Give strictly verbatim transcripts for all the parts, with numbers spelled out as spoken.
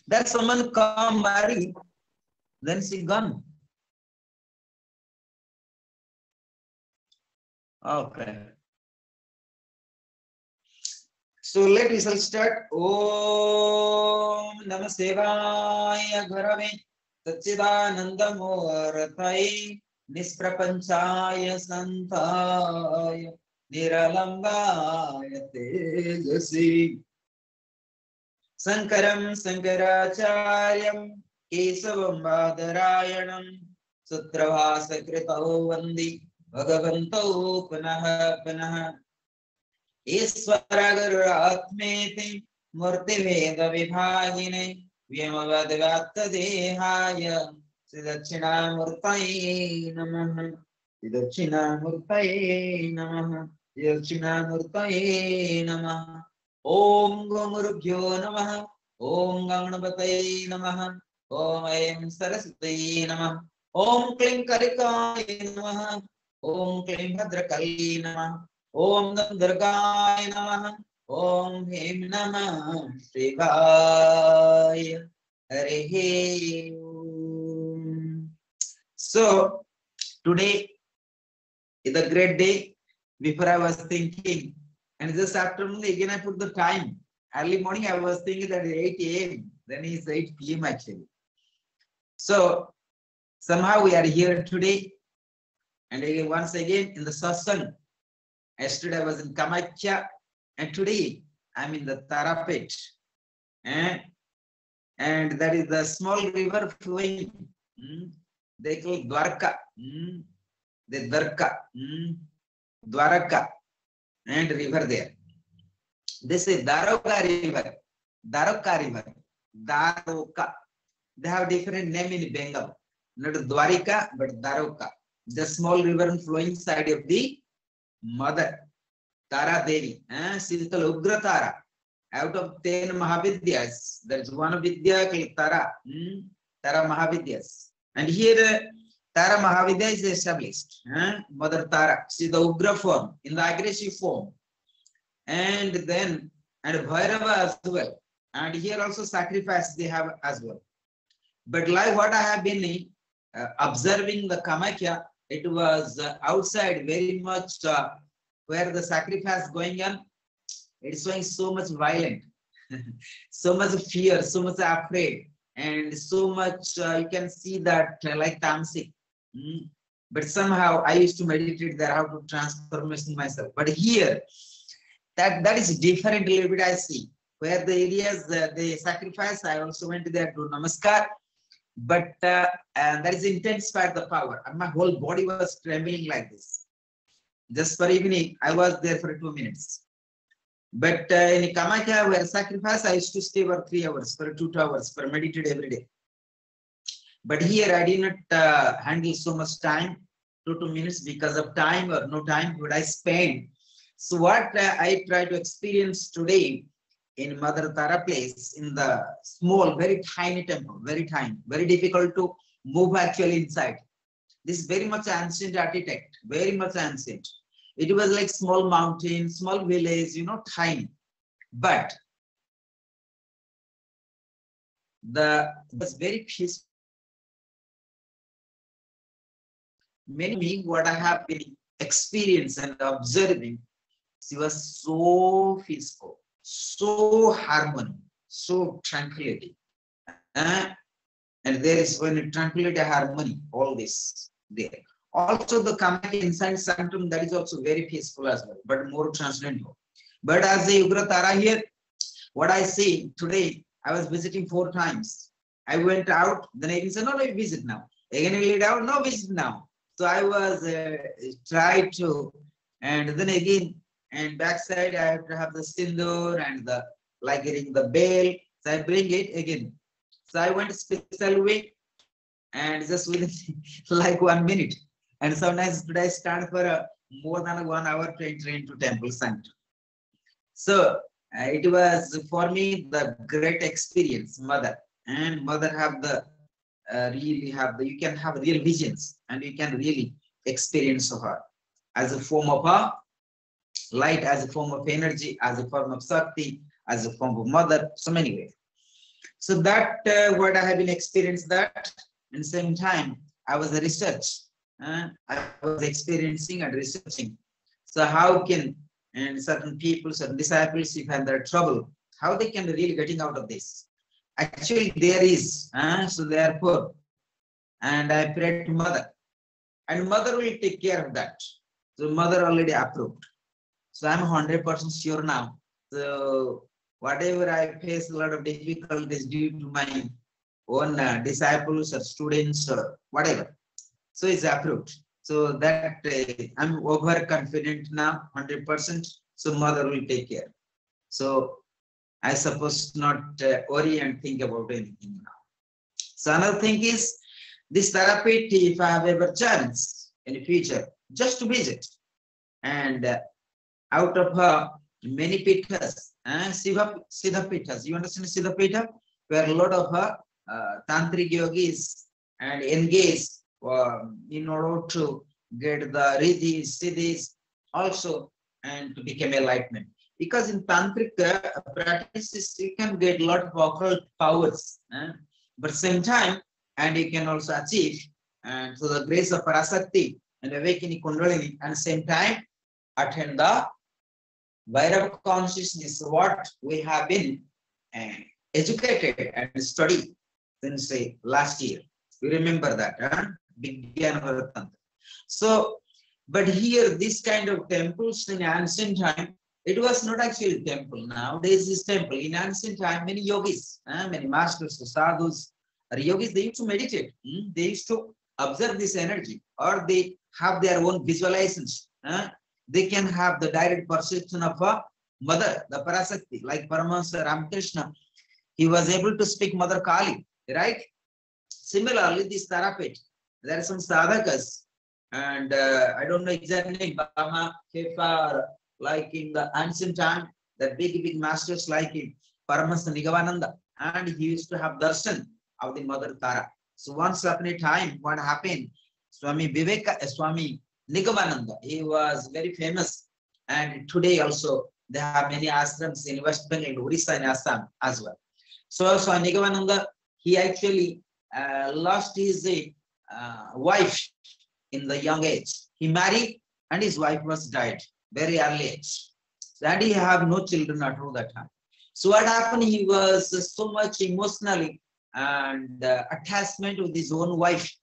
Then someone come marry, then she gone. Okay. So let us start. Om Namah Shivaya Gurave Satchidananda Murtaye Nisprapanchaya Santaya Niralambaya Tejasi Sankaram Sankaracharyam Kesavam Badarayanam Sutravasa Kritau Vandi Bhagavanto Punaha Punaha Ishvara Gururatmeti Murti Veda Vibhagine Vyamavadvatta Dehaya Siddhachina Murtaye Namaha Siddhachina Murtaye Namaha Siddhachina Murtaye Namaha Om Gurubhyo Namaha Om Gangnapataye Namaha Om Aim Saraswati Namaha Om Klim Karikaye Namaha Om Klim Bhadrakali Namaha Om Durgaya Namaha Om Him Namah Shivaya Hare. So today is a great day. Before I was thinking, and this afternoon again I put the time. Early morning I was thinking that eight A M Then it's eight P M actually. So somehow we are here today, and again, once again in the satsang. Yesterday I was in Kamakhya, and today I'm in the Tarapet. Eh? And that is the small river flowing. Mm? They call Dwarka. Mm? The Dwarka. Mm? Dwaraka. And river there. This is Daroka river. Daroka river. Daroka. They have different name in Bengal. Not Dwarika, but Daroka. The small river flowing side of the Mother Tara Devi, eh? She is called Ugra Tara. Out of ten Mahavidyas, there is one Vidya called Tara, hmm? Tara Mahavidyas. And here uh, Tara Mahavidya is established. Eh? Mother Tara, she is the Ugra form, in the aggressive form. And then, and Bhairava as well. And here also sacrifice they have as well. But like what I have been uh, observing the Kamakhya, it was uh, outside very much uh, where the sacrifice going on. It's showing so much violent, so much fear, so much afraid, and so much uh, you can see that uh, like tamasic. Mm. But somehow I used to meditate there how to transformation myself. But here, that that is different a little bit. I see where the areas uh, they sacrifice. I also went there to namaskar. But uh, and that is intensified the power, and my whole body was trembling like this. Just for evening, I was there for two minutes. But uh, in Kamakhya, where sacrifice, I used to stay for three hours, for two, two hours, for meditate every day. But here, I did not uh, handle so much time, two, two minutes, because of time or no time would I spend. So what uh, I try to experience today in Mother Tara place, in the small, very tiny temple, very tiny, very difficult to move actually inside. This is very much ancient architect, very much ancient. It was like small mountain, small village, you know, tiny. But the it was very peaceful. Many what I have been experiencing and observing, she was so peaceful, so harmony, so tranquility. Uh, and there is when tranquility, harmony, all this there. Also the Kamakhya inside sanctum, that is also very peaceful as well, but more transcendental. But as the Ugra Tara here, what I see today, I was visiting four times. I went out, then I said, no, no, visit now. Again, I laid out, no, visit now. So I was uh, tried to, and then again, and backside I have to have the sindoor and the like getting the bell. So I bring it again. So I went special way, and just within like one minute. And sometimes today I stand for a, more than a one hour to enter into temple sanctum. So uh, it was for me the great experience, mother. And mother have the uh, really have the, you can have real visions, and you can really experience her as a form of her light, as a form of energy, as a form of Shakti, as a form of mother, so many ways. So that uh, what I have been experienced that, and same time I was a research. Uh, I was experiencing and researching. So how can and certain people, certain disciples, if they're trouble, how they can really getting out of this? Actually, there is. Uh, so therefore, and I prayed to mother, and mother will take care of that. So mother already approved. So I'm one hundred percent sure now. So whatever I face a lot of difficulties due to my own uh, disciples or students or whatever. So it's approved. So that uh, I'm overconfident now, one hundred percent. So mother will take care. So I suppose not uh, worry and think about anything now. So another thing is this therapy, if I have ever chance in the future, just to visit. And uh, out of her, many pithas, uh, Siddha, Siddha pithas. You understand Siddha pitha? Where a lot of her uh, tantric yogis and engage uh, in order to get the riddhis, siddhis also and to become enlightenment. Because in tantric uh, practices, you can get a lot of occult powers, uh, but same time, and you can also achieve and through the grace of Parasakti and awakening Kundalini, and same time attend the Vairava consciousness, what we have been uh, educated and studied since uh, last year. You remember that, huh? Vijnana Tantra. So, but here, this kind of temples in ancient time, it was not actually a temple. Nowadays, this temple. In ancient time, many yogis, uh, many masters, sadhus, or yogis, they used to meditate. Hmm? They used to observe this energy, or they have their own visualizations. Uh, they can have the direct perception of a mother, the Parasakti, like Paramahansa Ramakrishna. He was able to speak Mother Kali, right? Similarly, this Tarapet, there are some sadhakas, and uh, I don't know exactly name, Bama, Kefa, or like in the ancient time, the big, big masters like him, Paramahansa Nigavananda, and he used to have darshan of the Mother Tara. So once upon a time, what happened? Swami Viveka, Swami Nigavananda, he was very famous, and today also they have many ashrams in West Bengal, Orissa and Assam as well. So Swami Nigavananda, he actually uh, lost his uh, wife in the young age. He married and his wife was died very early age. And he have no children at all that time. So what happened? He was so much emotionally and uh, attachment with his own wife.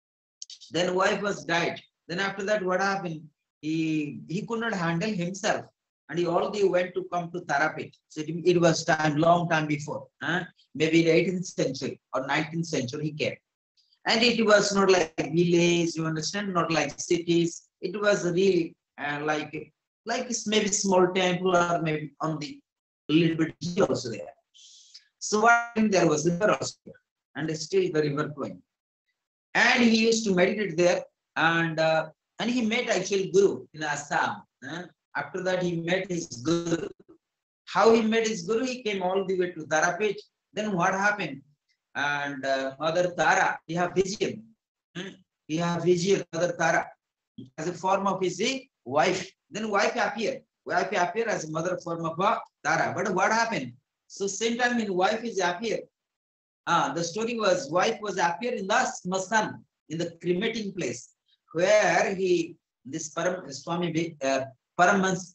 Then wife was died. Then after that, what happened? He he could not handle himself, and he already went to come to Tarapet. So it, it was time, long time before, huh? Maybe the eighteenth century or nineteenth century he came. And it was not like village, you understand, not like cities. It was really uh, like like maybe small temple or maybe on the little bit also there. So what there was a river also there, and still the river flowing. And he used to meditate there, and uh, and he met actually Guru in Assam. Uh, after that, he met his Guru. How he met his Guru? He came all the way to Tarapet. Then what happened? And uh, Mother Tara, he have vision. Hmm? He have vision, Mother Tara, as a form of his wife. Then wife appear. Wife appear as a mother form of a Tara. But what happened? So same time when wife is appear, uh, the story was wife was appear in the smasan, in the cremating place, where he, this Param, Swami uh, Paramas,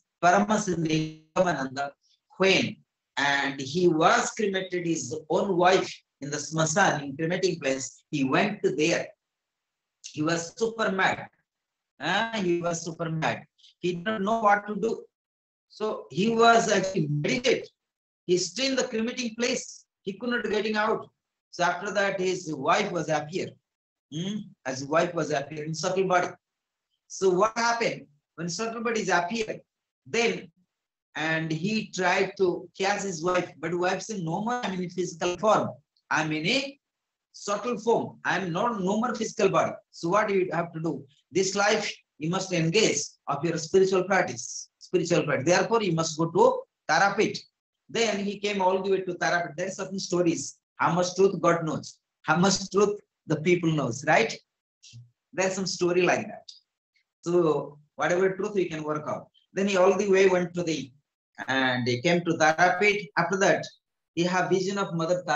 Paramas when, and he was cremated his own wife in the smasan, in cremating place. He went to there. He was super mad. Uh, he was super mad. He didn't know what to do. So he was actually meditated. He's still in the cremating place. He could not getting out. So after that, his wife was appear. Hmm? As his wife was appear in subtle body. So what happened? When subtle body is appear, then and he tried to catch his wife, but wife said, no more, I'm in physical form. I'm in a subtle form. I'm not no more physical body. So what do you have to do? This life, you must engage of your spiritual practice. Spiritual practice. Therefore, you must go to Tarapet. Then he came all the way to Tarapet. There are certain stories. How much truth God knows. How much truth the people knows, right? There's some story like that. So whatever truth we can work out. Then he all the way went to the, and he came to Tarapet. After that, he have vision of Mother Tara.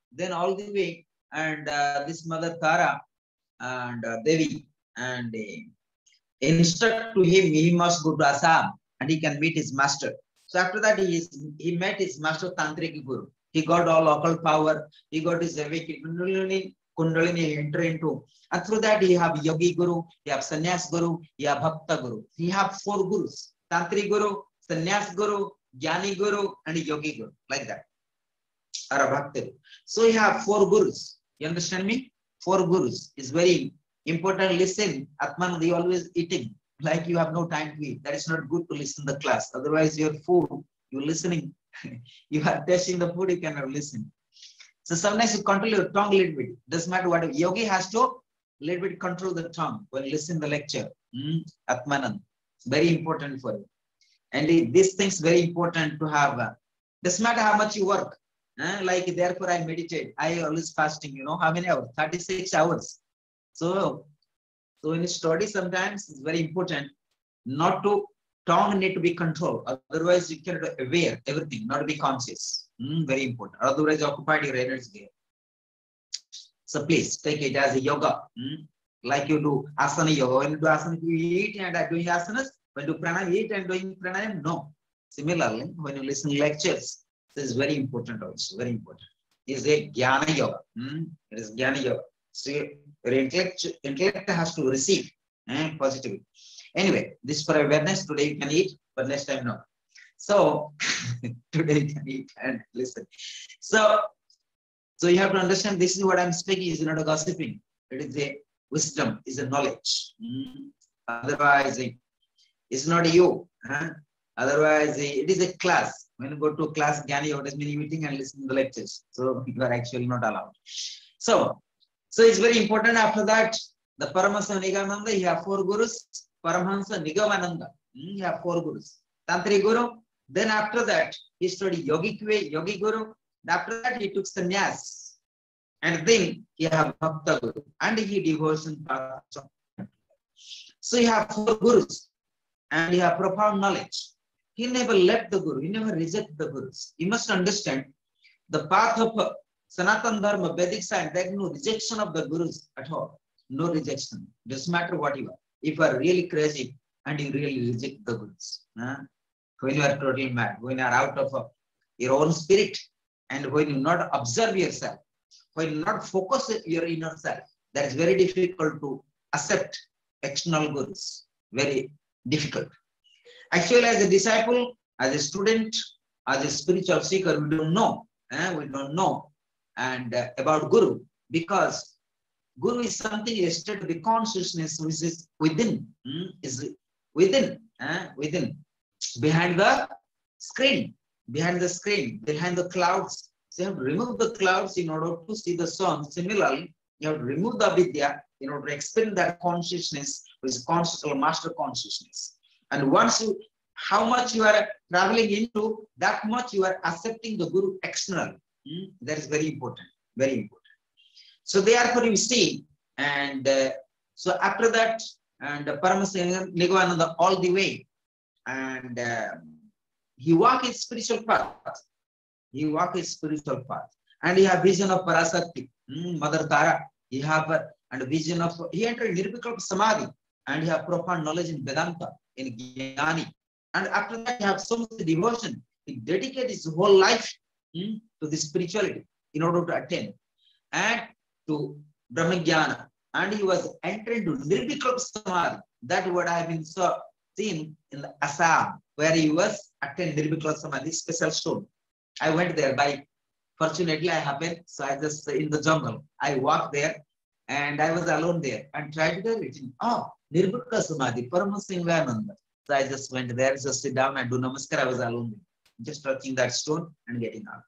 then all the way, and uh, this Mother Tara and uh, Devi and uh, instruct to him he must go to Assam and he can meet his master. So after that he is, he met his master Tantric Guru. He got all occult power. He got his awakening. Kundalini enter into, and through that he have Yogi Guru, he have Sannyas Guru, he have Bhakta Guru. He have four gurus: Tantric Guru, Sannyas Guru, Jnani Guru, and Yogi Guru, like that. Or a Bhakta Guru. So you have four gurus. You understand me? Four gurus is very important. Listen, Atman, they always eating like you have no time to eat. That is not good to listen to the class. Otherwise, your food, you're listening. You are tasting the food, you cannot listen. So sometimes you control your tongue a little bit. Doesn't matter what. Yogi has to little bit control the tongue when listen the lecture. Mm? Atmanand. Very important for you. And it, these things very important to have. Uh, doesn't matter how much you work. Uh, like therefore I meditate. I always fasting. You know how many hours? thirty-six hours. So, so in study sometimes it's very important not to tongue need to be controlled. Otherwise you cannot aware everything, not be conscious. Mm, very important. Otherwise, occupied your energy. So please take it as a yoga. Mm? Like you do asana yoga. When you do asana, you eat and are doing asanas. When you do pranayama, eat and doing pranayama, no. Similarly, when you listen to lectures, this is very important also. Very important. It is a jnana yoga. Mm? It is jnana yoga. So your intellect, intellect has to receive eh, positively. Anyway, this for awareness. Today you can eat, but next time no. So today you can eat and listen. So, so you have to understand this is what I'm speaking is not a gossiping. It is a wisdom, is a knowledge. Mm. Otherwise, it's not you. Huh? Otherwise, it is a class. When you go to a class, Jnani, what does mean eating and listening to the lectures? So you are actually not allowed. So, so it's very important. After that, the Paramahansa Nigamananda, he have four gurus. Paramahansa Nigamananda, he have four gurus. Tantric Guru. Then after that, he studied Yogic way, Yogi Guru. After that, he took sannyas. And then he have Bhakta Guru. And he devotion path. So you have four gurus. And you have profound knowledge. He never left the Guru. He never rejected the gurus. You must understand the path of Sanatana Dharma, Vedic science, there is no rejection of the gurus at all. No rejection. Doesn't matter what you are. If you are really crazy and you really reject the gurus. Huh? When you are totally mad, when you are out of uh, your own spirit, and when you not observe yourself, when you not focus your inner self, that is very difficult to accept external gurus. Very difficult. Actually, as a disciple, as a student, as a spiritual seeker, we don't know. Eh? We don't know and uh, about Guru, because Guru is something, a state of the consciousness which is within, mm, is within, eh? within. Behind the screen, behind the screen, behind the clouds. So you have to remove the clouds in order to see the sun. Similarly, you have to remove the vidya in order to experience that consciousness, which is conscious or master consciousness. And once you, how much you are traveling into, that much you are accepting the Guru external. Hmm? That is very important, very important. So therefore you see, and uh, so after that, and uh, Paramahansa Nigamananda all the way, and uh, he walked his spiritual path. He walked his spiritual path. And he have vision of Parasakti, mm, Mother Tara. He have uh, and vision of, he entered Nirvikalpa Samadhi, and he have profound knowledge in Vedanta, in Jnani. And after that, he have so much devotion. He dedicated his whole life mm, to the spirituality in order to attain and to Brahmajnana. And he was entering to Nirvikalpa Samadhi. That is what I have been so seen in the Assam, where he was attending Nirvikalpa Samadhi, special stone. I went there by, fortunately I happened, so I just in the jungle, I walked there and I was alone there and tried to read. Oh, Nirvikalpa Samadhi, Paramahansa Nigamananda. So I just went there, just sit down and do namaskar. I was alone there, just touching that stone and getting out.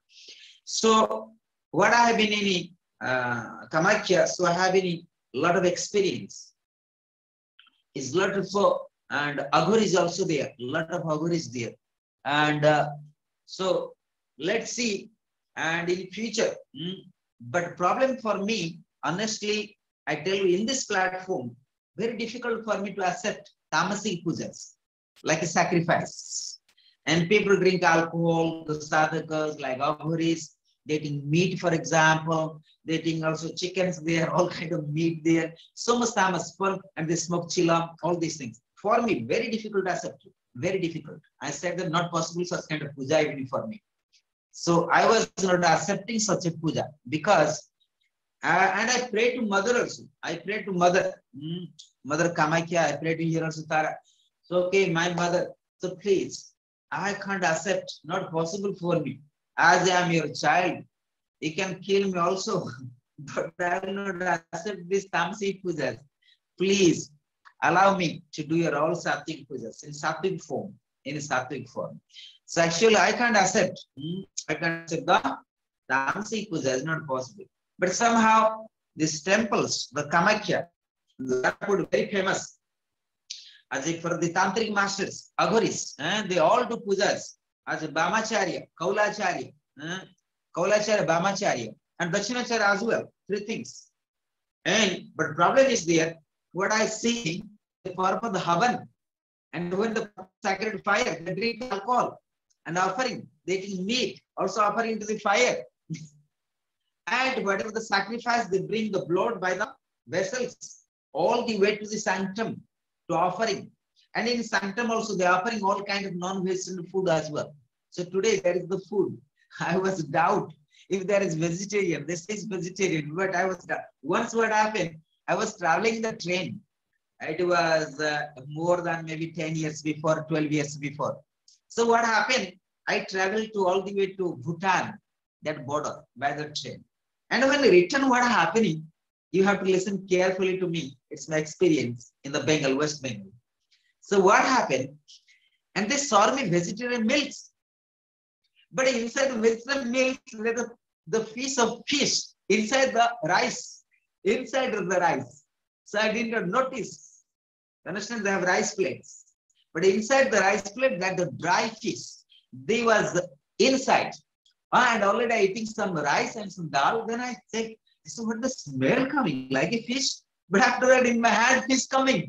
So what I have been in uh, Kamakhya, so I have been in a lot of experience. It's a lot of, and Aghur is also there, a lot of Aghur is there. And uh, so let's see, and in future, hmm, but problem for me, honestly, I tell you, in this platform, very difficult for me to accept tamasic pujas, like a sacrifice. And people drink alcohol, the sadhakas, like Aghuris, They eating meat, for example. They eating also chickens there, all kind of meat there. So much tamas, and they smoke chilla, all these things. For me, very difficult to accept. Very difficult. I said that not possible such kind of puja even for me. So I was not accepting such a puja because, uh, and I pray to mother also. I pray to mother, mm, Mother Kamakhya. I pray to her also Tara. So okay, my mother. So please, I can't accept. Not possible for me. As I am your child, you can kill me also, but I will not accept this tamasic pujas. Please allow me to do your all sattvic pujas in sattvic form, in sattvic form. So actually, I can't accept. Hmm? I can't accept the tamasic puja. It's not possible. But somehow, these temples, the Kamakhya, that would be very famous. As if for the tantric masters, aghoris, eh, they all do pujas. As a Bhamacharya, Kaulacharya, eh, Kaulacharya, Bhamacharya, and Dachinacharya as well. Three things. And but problem is there. What I see, the purpose the havan, and when the sacred fire, they drink alcohol and offering, they eat meat, also offering to the fire. And whatever the sacrifice, they bring the blood by the vessels, all the way to the sanctum to offering. And in sanctum also, they are offering all kind of non-vegetarian food as well. So today there is the food. I was doubt if there is vegetarian. This is vegetarian, but I was doubt. Once what happened, I was traveling the train. It was uh, more than maybe ten years before, twelve years before. So what happened? I traveled to all the way to Bhutan, that border by the train. And when I return, what happening? You have to listen carefully to me. It's my experience in the Bengal, West Bengal. So what happened? And they serve me vegetarian meals. But inside the vegetarian meals, there is the piece of fish inside the rice. Inside of the rice. So I did not notice. Understand? They have rice plates. But inside the rice plate, that the dry fish, they was inside. And already I eating some rice and some dal. Then I say, so what the smell coming? Like a fish? But after that, in my hand, fish coming.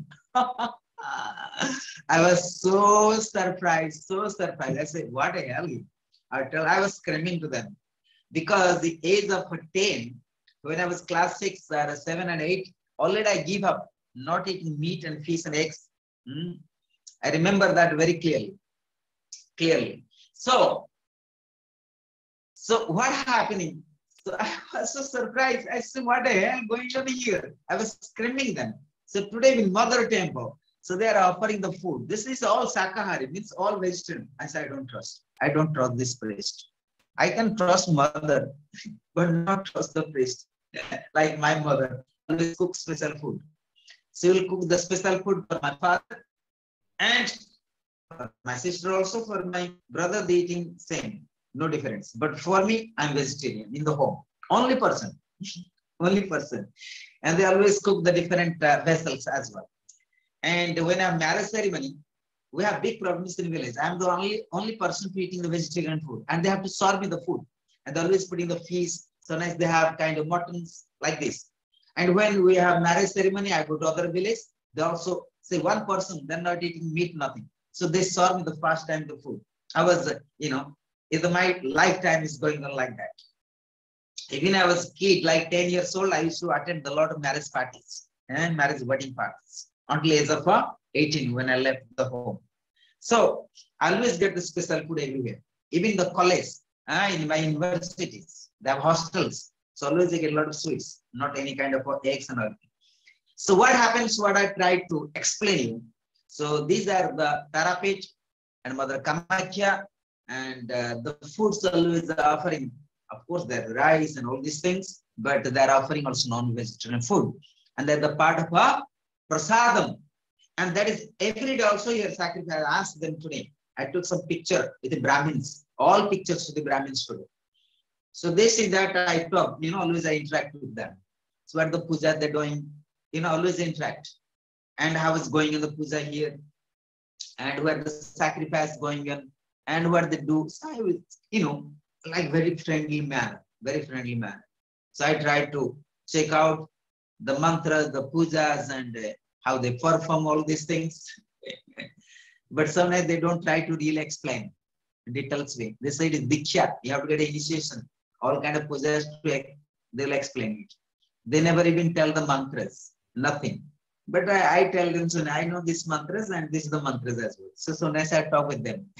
I was so surprised, so surprised. I said, what the hell? I tell, I was screaming to them. Because the age of ten, when I was class six, or seven and eight, already I give up not eating meat and fish and eggs. Hmm? I remember that very clearly. Clearly. So, so what happening? So I was so surprised. I said, what the hell going on here? I was screaming them. So today in Mother Temple, so they are offering the food. This is all Sakahari, means all vegetarian. I said, I don't trust. I don't trust this priest. I can trust mother, but not trust the priest. Like my mother always cook special food. She will cook the special food for my father and for my sister also, for my brother, they eating same. No difference. But for me, I'm vegetarian in the home. Only person. Only person. And they always cook the different uh, vessels as well. And when I have marriage ceremony, we have big problems in village. I'm the only only person eating the vegetarian food. And they have to serve me the food. And they're always putting the feast. Sometimes they have kind of muttons like this. And when we have marriage ceremony, I go to other village. They also say one person, they're not eating meat, nothing. So they serve me the first time the food. I was, uh, you know, in my lifetime is going on like that. Even I was a kid, like ten years old, I used to attend a lot of marriage parties and marriage wedding parties until age of eighteen when I left the home. So I always get the special food everywhere. Even the college, uh, in my universities, they have hostels. So always I get a lot of sweets, not any kind of eggs and all. So what happens, what I tried to explain you. So these are the Tarapet and Mother Kamakhya, and uh, the foods always are offering, of course, their rice and all these things, but they're offering also non-vegetarian food. And they're the part of a prasadam. And that is every day also your sacrifice. I asked them today. I took some picture with the Brahmins, all pictures to the Brahmins today. So they see that I talk, you know, always I interact with them. So what the puja they're doing, you know, always interact. And how is going in the puja here, and where the sacrifice going on, and what they do. So I was, you know, like very friendly manner, very friendly manner. So I try to check out the mantras, the pujas, and uh, how they perform all these things. But sometimes they don't try to really explain in details way. They say it is diksha, you have to get an initiation. all kind of pujas, they'll explain it. They never even tell the mantras, nothing. But I, I tell them, so I know this mantras and this is the mantras as well. So, so nice I talk with them.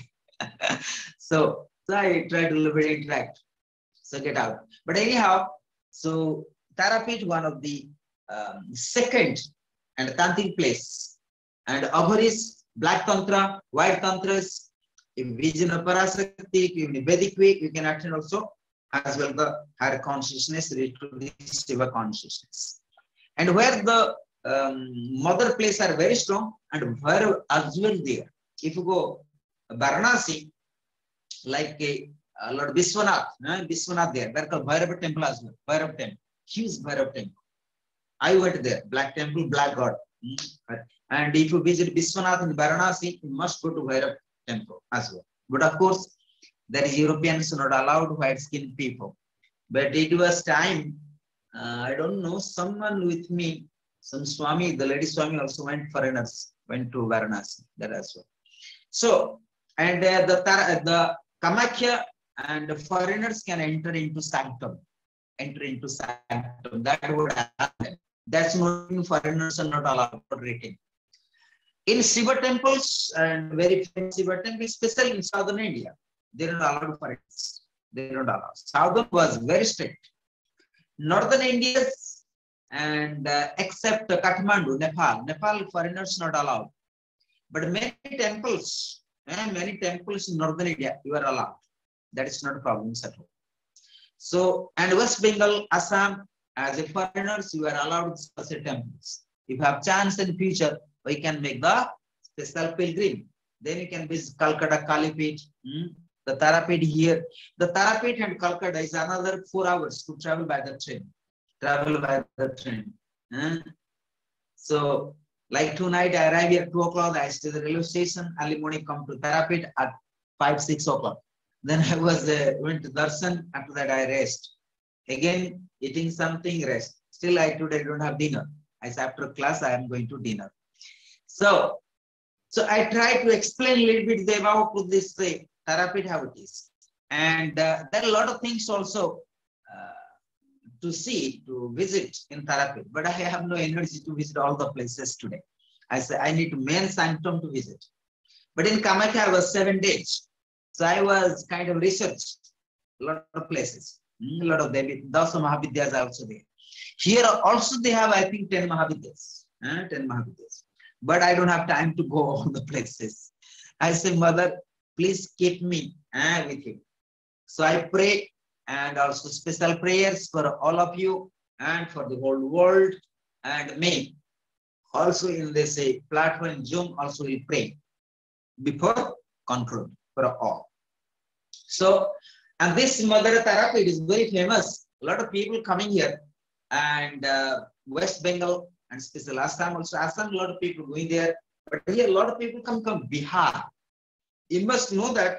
so, so I try to little bit interact. So get out. But anyhow, so Tarapeeth, one of the um, second and Tantric place. And Abharis, Black Tantra, White Tantras, in Vision of Parasakti, in the Vedic way, you can attend also, as well the higher consciousness related to the Shiva consciousness. And where the um, mother place are very strong, and where as well there. If you go Varanasi, like a uh, Lord Vishwanath, uh, Vishwanath there, they're called Bhairava temple as well, Bhairava temple, huge Bhairava temple. I went there, black temple, black god. Mm-hmm. And if you visit Vishwanath in Varanasi, you must go to Bhairava temple as well. But of course, there is Europeans not allowed white skinned people. But it was time, uh, I don't know, someone with me, some Swami, the lady Swami also went foreigners, went to Varanasi, that as well. So, and uh, the, the Kamakhya and the foreigners can enter into sanctum, enter into sanctum. That would happen. That's not foreigners are not allowed for rating. In Shiva temples and very famous Shiva temples, especially in southern India, they are not allowed foreigners. They are not allowed. Southern was very strict. Northern India and uh, except Kathmandu, Nepal, Nepal foreigners not allowed. But many temples, eh, many temples in northern India, you are allowed. That is not a problem at all. So, and West Bengal, Assam, as a foreigners, you are allowed special temples. If you have chance in future, we can make the special pilgrim. Then you can visit Calcutta, Kalipeeth, hmm? the Tarapeeth here. The Tarapeeth and Calcutta is another four hours to travel by the train. Travel by the train. Hmm? So, like tonight, I arrive here at two o'clock. I stay at the railway station. Early morning, come to Tarapeeth at five, six o'clock. Then I was uh, went to darshan. After that, I rest. Again, eating something, rest. Still, I today don't have dinner. I said after class, I am going to dinner. So, so I try to explain a little bit about this uh, Tarapeeth how it is, and uh, there are a lot of things also uh, to see, to visit in Tarapeeth. But I have no energy to visit all the places today. I say I need to main sanctum to visit. But in Kamakhya, I was seven days, so I was kind of researched a lot of places. A lot of them, Dasa Mahavidyas are also there. Here also they have, I think, ten Mahavidyas. Uh, ten Mahavidyas. But I don't have time to go all the places. I say, Mother, please keep me uh, with you. So I pray, and also special prayers for all of you and for the whole world and me. Also in this uh, platform, Zoom, also we pray before conclude for all. So, and this Mother Tarapeeth is very famous. A lot of people coming here, and uh, West Bengal and especially last time also Assam, a lot of people going there. But here a lot of people come from Bihar. You must know that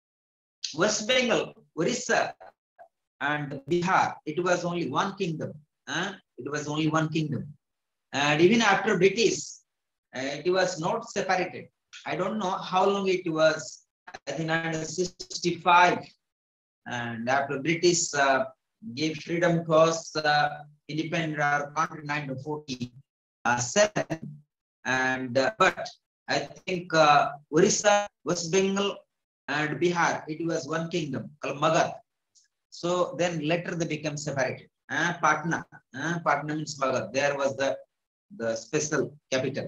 West Bengal, Orissa, and Bihar, it was only one kingdom. Huh? It was only one kingdom. And even after British, uh, it was not separated. I don't know how long it was. I think nineteen sixty-five. And after British uh, gave freedom to us, uh, independent our country in nineteen forty-seven. And uh, but I think uh, Orissa, West Bengal, and Bihar, it was one kingdom called Magadh. So then later they became separated. Uh, Patna, uh, Patna means Magadh. There was the the special capital.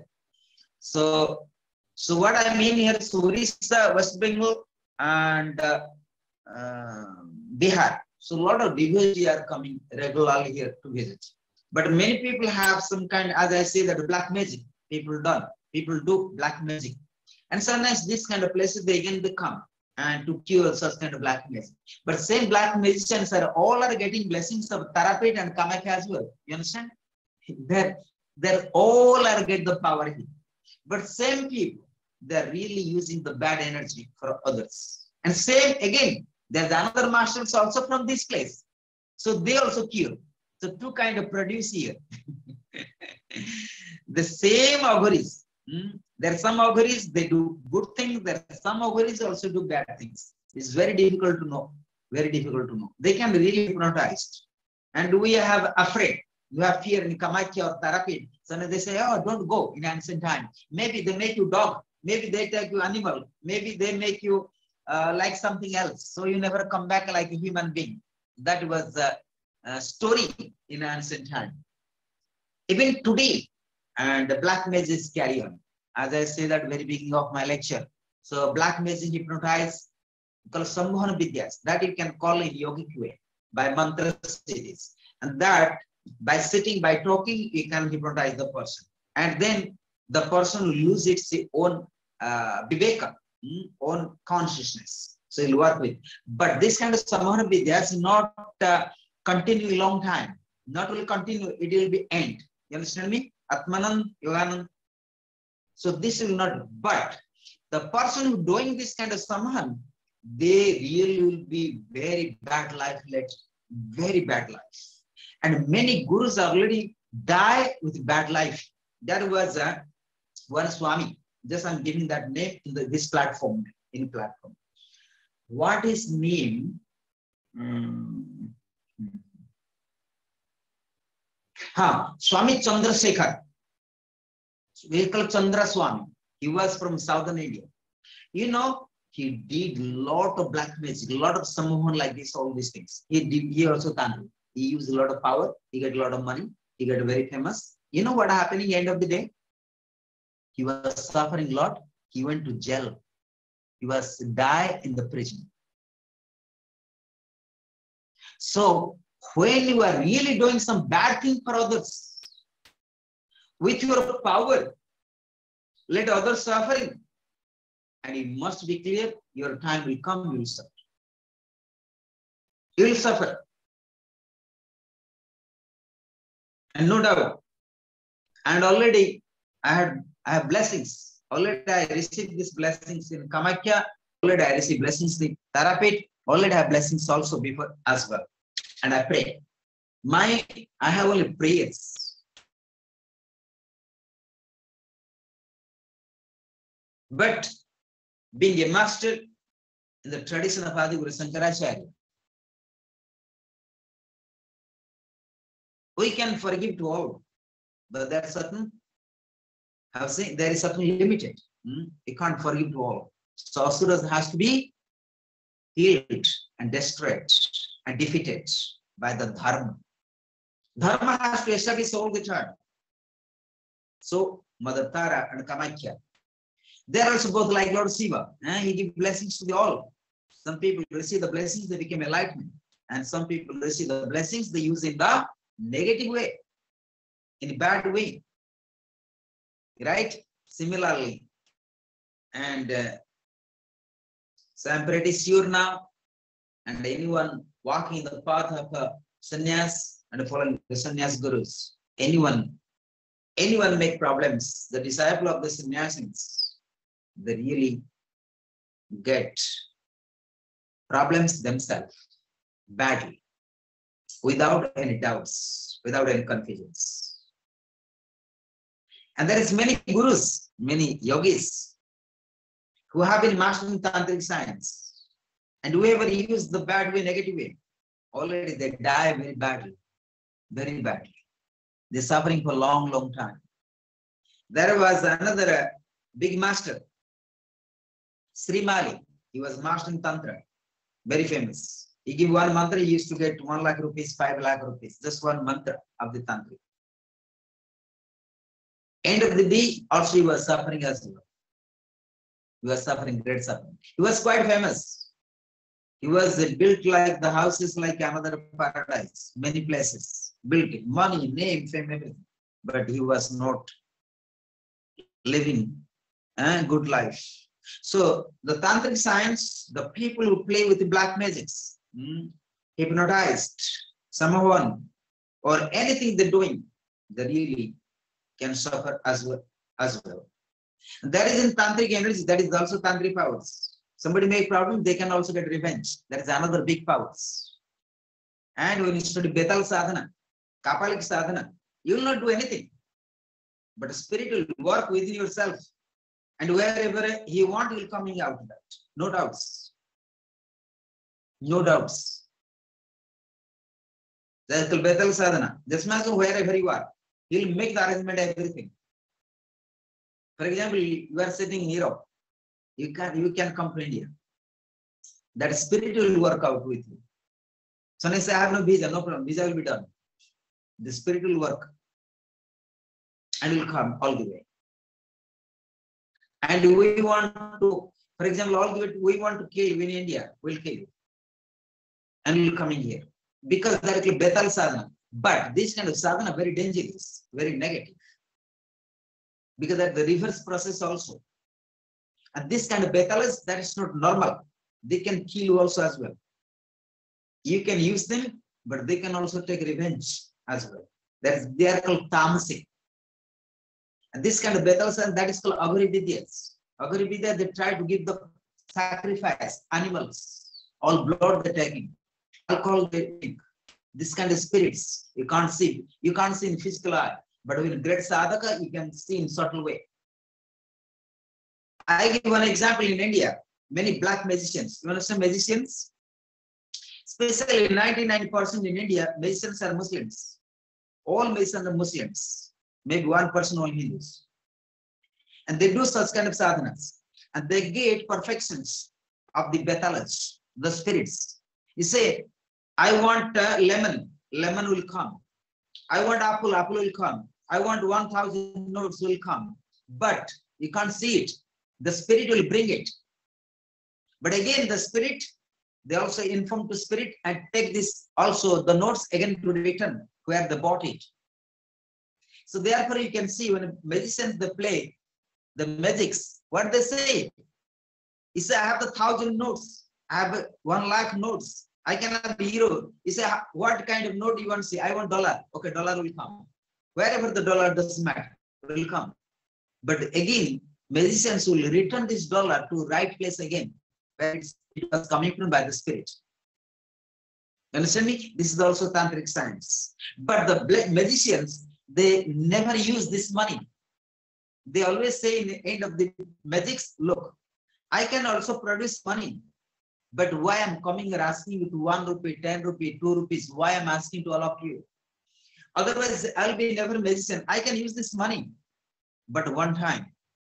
So, so what I mean here is Orissa, West Bengal, and uh, uh, Bihar. So a lot of devotees are coming regularly here to visit. But many people have some kind, as I say, that black magic. People done. People do black magic. And sometimes this kind of places, they again they come and to cure such kind of black magic. But same black magicians are all are getting blessings of Tarapeeth and Kamakhya as well. You understand? They're, they're all are get the power here. But same people, they're really using the bad energy for others. And same again, there's another masters also from this place. So they also cure. So two kind of produce here. The same auguries. Hmm? There are some auguries, they do good things. There are some auguries also do bad things. It's very difficult to know Very difficult to know. They can be really hypnotized. And we have afraid. You have fear in Kamakya or therapy. So they say, oh, don't go in ancient time. Maybe they make you dog. Maybe they take you animal. Maybe they make you uh, like something else. So you never come back like a human being. That was the uh, story in ancient time. Even today, and the black magic carry on. As I said at the very beginning of my lecture. So black magic hypnotize, called Sambhana Vidyas, that you can call in yogic way, by mantra cities. And that by sitting, by talking, you can hypnotize the person. And then the person will lose its own uh, viveka, own consciousness. So he'll work with. But this kind of Sambhana Vidyas is not uh, continue a long time. Not will continue, it will be end. You understand me? Atmanan, Yoganand. So this will not, but the person who doing this kind of Sambhana, they really will be very bad life led, very bad life. And many gurus already die with bad life. That was uh, one Swami. Just I'm giving that name in the, this platform, in platform. What is name? Um, huh, Swami Chandrasekhar. We call Chandra Swami. He was from southern India. You know, he did a lot of black magic, a lot of Sambhana like this, all these things. He did, he also tantric. He used a lot of power. He got a lot of money. He got very famous. You know what happened at the end of the day? He was suffering a lot. He went to jail. He was die in the prison. So when you are really doing some bad thing for others, with your power, let others suffering. And it must be clear, your time will come, you will suffer. You will suffer. And no doubt. And already I had I have blessings. Already I received these blessings in Kamakya. Already I received blessings in Tarapet. Already I have blessings also before as well. And I pray. My I have only prayers. But being a master in the tradition of Adi Guru Shankaracharya, we can forgive to all, but there are certain, I've seen there is certain limited. Hmm? We can't forgive to all. So Asuras has to be healed and destroyed and defeated by the Dharma. Dharma has to establish all the time. So Mother Tara and Kamakya, they are also both like Lord Shiva. Eh? He gives blessings to the all. Some people receive the blessings, they become enlightened. And some people receive the blessings, they use in the negative way, in a bad way. Right? Similarly. And uh, so I'm pretty sure now, and anyone walking in the path of uh, sannyas and following the sannyas gurus, anyone, anyone make problems, the disciple of the sannyasins, they really get problems themselves badly, without any doubts, without any confusions. And there is many gurus, many yogis who have been mastering tantric science, and whoever used the bad way, negative way, already they die very badly, very badly. They're suffering for a long, long time. There was another uh, big master, Sri Mali. He was mastering Tantra, very famous. He gave one mantra, he used to get one lakh rupees, five lakh rupees, just one mantra of the Tantra. End of the day, also he was suffering as well. He was suffering great suffering. He was quite famous. He was built like the houses like another paradise, many places, built money, name, fame, everything. But he was not living a good life. So the tantric science, the people who play with the black magics, hmm, hypnotized, someone, or anything they're doing, they really can suffer as well. As well. And that is in tantric energy, that is also tantric powers. Somebody make problem, they can also get revenge. That is another big powers. And when you study Betal Sadhana, Kapalik Sadhana, you will not do anything. But spirit will work within yourself. And wherever he wants, he will coming out of that. No doubts. No doubts. That's called Betal Sadhana. Just imagine wherever you are, he'll make the arrangement, everything. For example, you are sitting in Europe, you can you can come to India. That spirit will work out with you. So I say, I have no visa, no problem, visa will be done. The spirit will work and will come all the way. And we want to, for example, all the way, we want to kill you in India, we'll kill you. And we'll come in here. Because that is Betal Sadhana. But this kind of sadhana very dangerous, very negative. Because that the reverse process also. And this kind of betalas, that is not normal. They can kill you also as well. You can use them, but they can also take revenge as well. That is, they are called tamasic. And this kind of betalas, and that is called agarividyas. Agarividya, they try to give the sacrifice, animals, all blood they're taking, alcohol they drink. This kind of spirits, you can't see. You can't see in physical eye. But with great sadhaka, you can see in subtle way. I give one example in India. Many black magicians. You understand magicians? Especially ninety-nine percent in India, magicians are Muslims. All magicians are Muslims. Maybe one person only Hindus. And they do such kind of sadhanas. And they get perfections of the betalas, the spirits. You say, I want uh, lemon, lemon will come. I want apple, apple will come. I want one thousand notes will come. But you can't see it. The spirit will bring it. But again, the spirit, they also inform to spirit and take this also the notes again to return where they bought it. So therefore you can see when magicians they play the magics, what they say? He say, I have the thousand notes. I have one lakh notes. I can have the euro. He say, what kind of note you want to see? I want dollar. Okay, dollar will come. Wherever the dollar doesn't matter, it will come. But again, magicians will return this dollar to right place again, where it's, it was coming from by the spirit. Understand me? This is also tantric science. But the magicians, they never use this money. They always say in the end of the magics, look, I can also produce money. But why I'm coming and asking you to one rupee, ten rupee, two rupees, why I'm asking to all of you? Otherwise, I'll be never magician. I can use this money. But one time,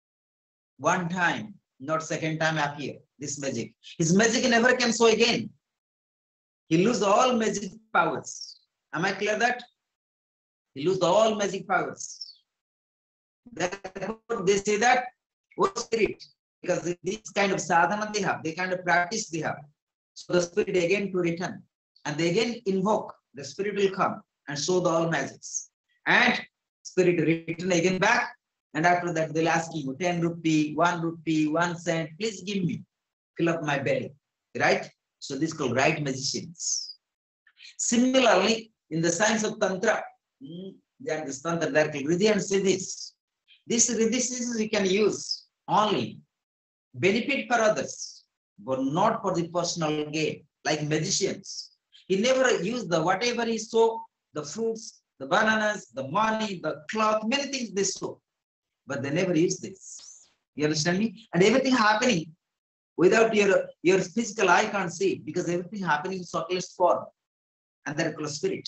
one time, not second time appear, this magic. His magic never can show again. He lose all magic powers. Am I clear that? He lose all magic powers. Therefore, they say that, oh spirit, because this kind of sadhana they have, they kind of practice they have. So the spirit again to return. And they again invoke, the spirit will come and show the all magics. And spirit return again back. And after that, they'll ask you ten rupee, one rupee, one cent, please give me, fill up my belly, right? So this is called right magicians. Similarly, in the science of Tantra, there is Tantra, there is Riddhi and Siddhis. These Riddhis we can use only benefit for others, but not for the personal gain, like magicians. He never used the whatever he saw, the fruits, the bananas, the money, the cloth, many things they saw. But they never use this. You understand me? And everything happening without your, your physical eye can't see it, because everything happening in subtlest form. And that is called spirit.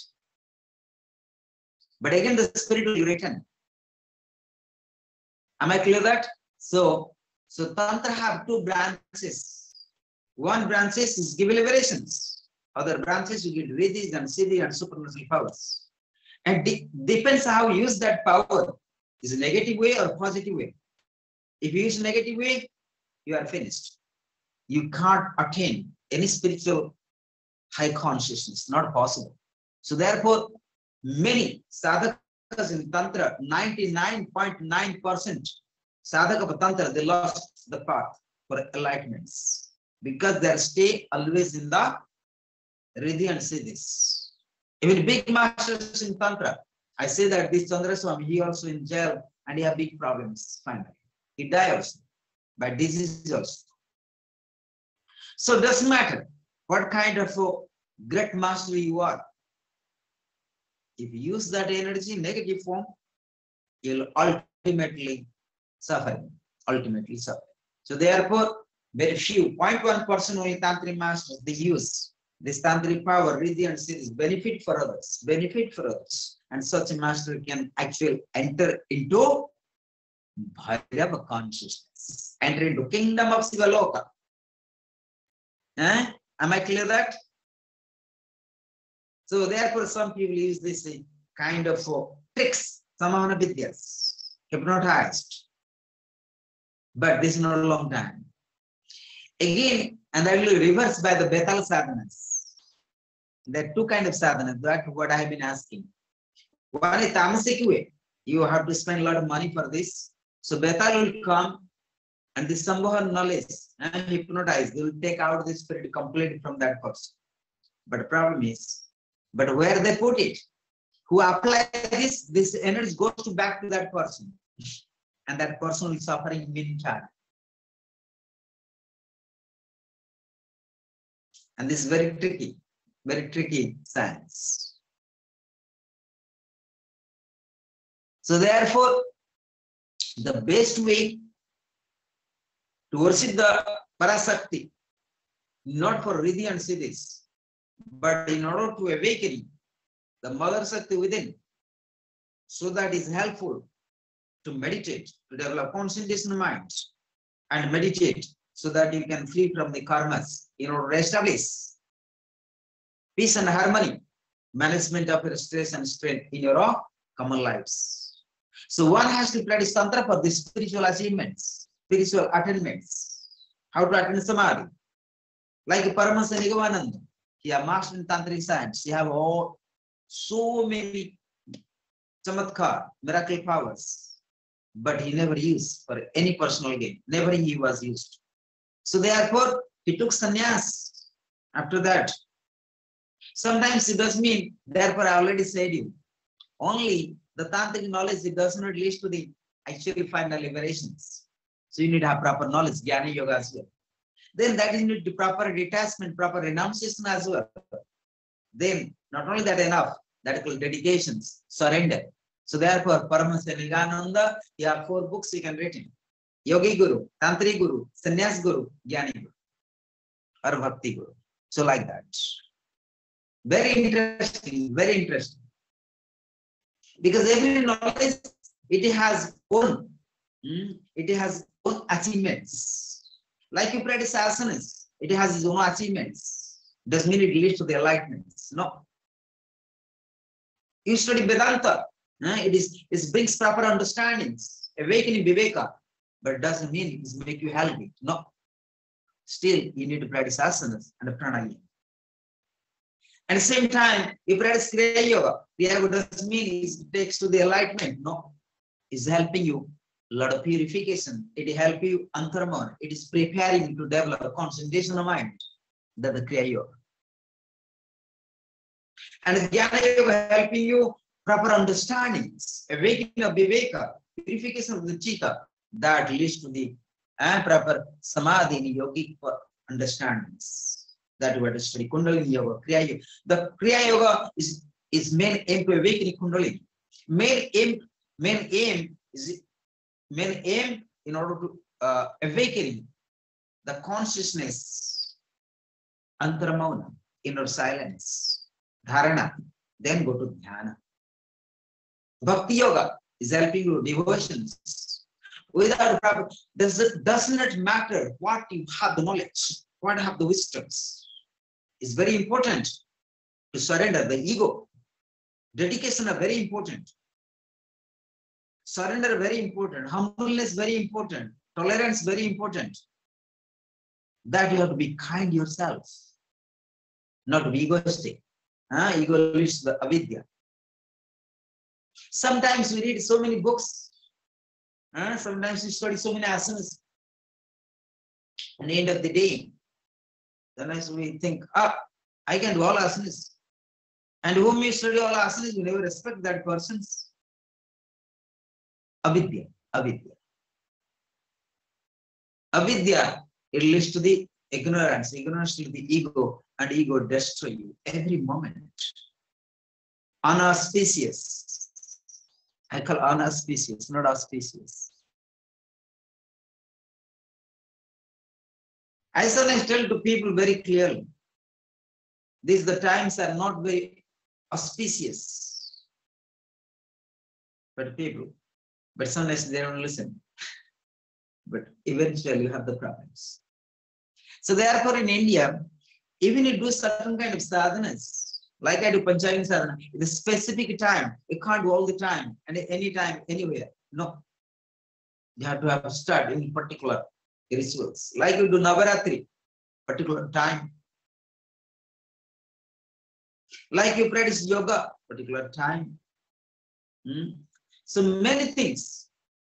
But again, the spirit will return. Am I clear that? So, so Tantra have two branches. One branches is give liberations. Other branches you get Riddhis and Siddhi and supernatural powers. And de depends how you use that power. Is a negative way or positive way. If you use negative way, you are finished. You can't attain any spiritual high consciousness, not possible. So therefore, many sadhakas in Tantra, ninety-nine point nine percent sadhaka of Tantra, they lost the path for enlightenments because they stay always in the Riddhi and Siddhis. Even big masters in Tantra, I say that this Chandra Swami, he also in jail and he have big problems finally. He died also by disease also. So it doesn't matter what kind of a great master you are. If you use that energy in negative form, you'll ultimately suffer. Ultimately suffer. So therefore, very few, zero point one percent only Tantric masters, they use This tantric power, riddhi and siddhi is benefit for others, benefit for others. And such a master can actually enter into Bhairava consciousness, enter into kingdom of Sivaloka. Eh? Am I clear that? So therefore, some people use this kind of uh, tricks, samahana vidyas, hypnotized. But this is not a long time. Again, and that will reverse by the Bethal sadhanas. There are two kinds of sadhanas. That's what I have been asking. One is tamasic way. You have to spend a lot of money for this. So Bethal will come and this Sambhavan knowledge and hypnotize. They will take out the spirit completely from that person. But the problem is, but where they put it, who apply this, this energy goes to back to that person. And that person will suffer in meantime. And this is very tricky, very tricky science. So therefore, the best way to worship the Parasakti, not for Riddhi and Siddhis, but in order to awaken the Mother Sakti within, so that is helpful to meditate, to develop concentration of mind, and meditate so that you can free from the karmas in order to establish peace and harmony, management of your stress and strain in your common lives. So one has to practice tantra for the spiritual achievements, spiritual attainments. How to attain samadhi? Like Paramahansa Nigamananda, he a master in tantric science. He have all so many chamatkar, miracle powers, but he never used for any personal gain. Never he was used. So therefore, he took sannyas after that. Sometimes it does mean, therefore I already said you, only the tantric knowledge, it does not lead to the actually final liberations. So you need to have proper knowledge, jnana yoga as well. Then that is need to proper detachment, proper renunciation as well. Then not only that enough, that is called dedications, surrender. So therefore, Paramahansa Nigananda, he have four books he can read in. Yogi Guru, Tantri Guru, Sannyas Guru, Jnani Guru, or Bhakti Guru. So like that. Very interesting, very interesting. Because every knowledge, it has own, it has own achievements. Like you practice asanas, it has its own achievements. Doesn't mean it leads to the enlightenments. No. You study Vedanta, it is it brings proper understandings, awakening Viveka, but it doesn't mean it make you healthy. No. Still, you need to practice asanas and pranayama. At the same time, you practice Kriya Yoga. Kriya Yoga doesn't mean it takes to the enlightenment. No. It's helping you a lot of purification. It helps you antarman. It is preparing to develop a concentration of mind. That's the Kriya Yoga. And the Jnana Yoga helping you proper understandings, awakening of Viveka, purification of the Chitta, that leads to the uh, proper Samadhi in yogic understandings. That we have to study Kundalini Yoga, Kriya Yoga. The Kriya Yoga is, is main aim to awaken Kundalini. Main aim, main aim is main aim in order to uh, awakening the consciousness, antaramauna, inner silence, dharana, then go to dhyana. Bhakti Yoga is helping you devotions. Without proper, does it does not matter what you have the knowledge, what you have the wisdoms. It's very important to surrender the ego. Dedication are very important. Surrender very important. Humbleness very important. Tolerance very important. That you have to be kind yourself, not to be egoistic. Huh? Ego leads to the avidya. Sometimes we read so many books. Huh? Sometimes we study so many asanas. At the end of the day, sometimes we think, ah, I can do all asanas. And whom you study all asanas, you never respect that person's avidya. Avidya. Avidya, it leads to the ignorance. Ignorance to the ego, and ego destroy you every moment. Unauspicious. I call unauspicious, not auspicious. I sometimes tell to people very clearly, These the times are not very auspicious for people, but sometimes they don't listen. But eventually you have the problems. So therefore in India, even you do certain kind of sadhanas, like I do Panchayana sadhana, in a specific time, you can't do all the time and any time, anywhere. No. You have to have to start in particular rituals. Like you do Navaratri, particular time. Like you practice yoga, particular time. Hmm? So many things.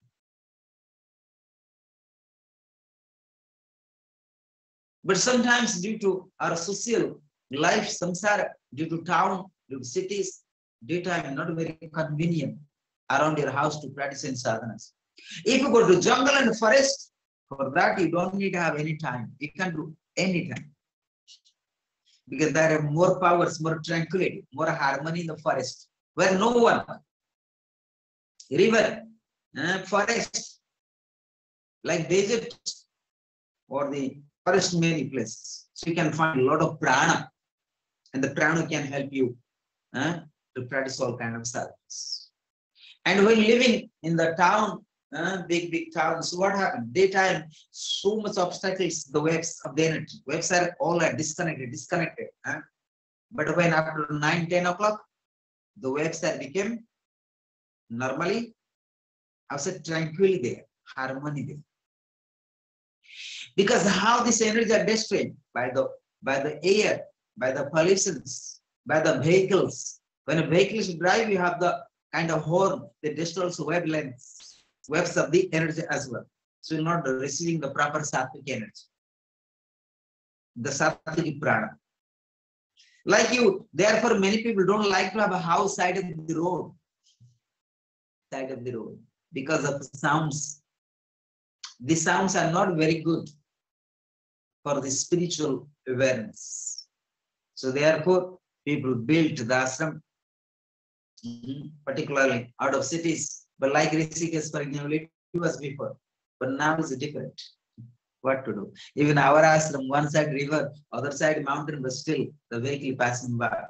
But sometimes due to our social life, samsara, due to town, due to cities, daytime not very convenient around your house to practice in sadhanas. If you go to jungle and forest, for that you don't need to have any time. You can do any time. Because there are more powers, more tranquility, more harmony in the forest, where no one, river, uh, forest, like desert or the forest, many places. So you can find a lot of prana, and the prana can help you uh, to practice all kind of sadhanas. And when living in the town, uh, big, big towns, what happened? Daytime, so much obstacles, the waves of the energy. Waves are all are disconnected, disconnected. Huh? But when after nine, ten o'clock, the waves are became normally, I said tranquility there, harmony there. Because how this energy are destroyed by the by the air, by the pollutions, by the vehicles. When a vehicle is drive, you have the kind of horn that destroys wavelengths, waves of the energy as well. So you're not receiving the proper sattvic energy, the sattvic prana. Like you, therefore many people don't like to have a house side of the road, side of the road, because of the sounds. The sounds are not very good for the spiritual awareness. So therefore, people built the ashram, particularly out of cities. But like Rishikesh, for example, it was before. But now it's different. What to do? Even our ashram, one side river, other side mountain, but still the vehicle passing by.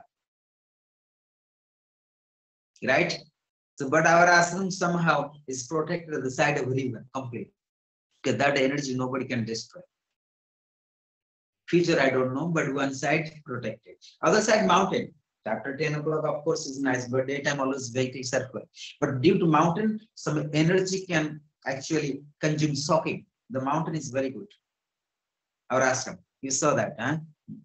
Right? So, but our ashram somehow is protected at the side of river, complete. Because that energy nobody can destroy. Future, I don't know, but one side protected. Other side mountain. After ten o'clock, of course, is nice, but daytime always vehicles circle. But due to mountain, some energy can actually consume soaking. The mountain is very good. Our ashram. You saw that, huh?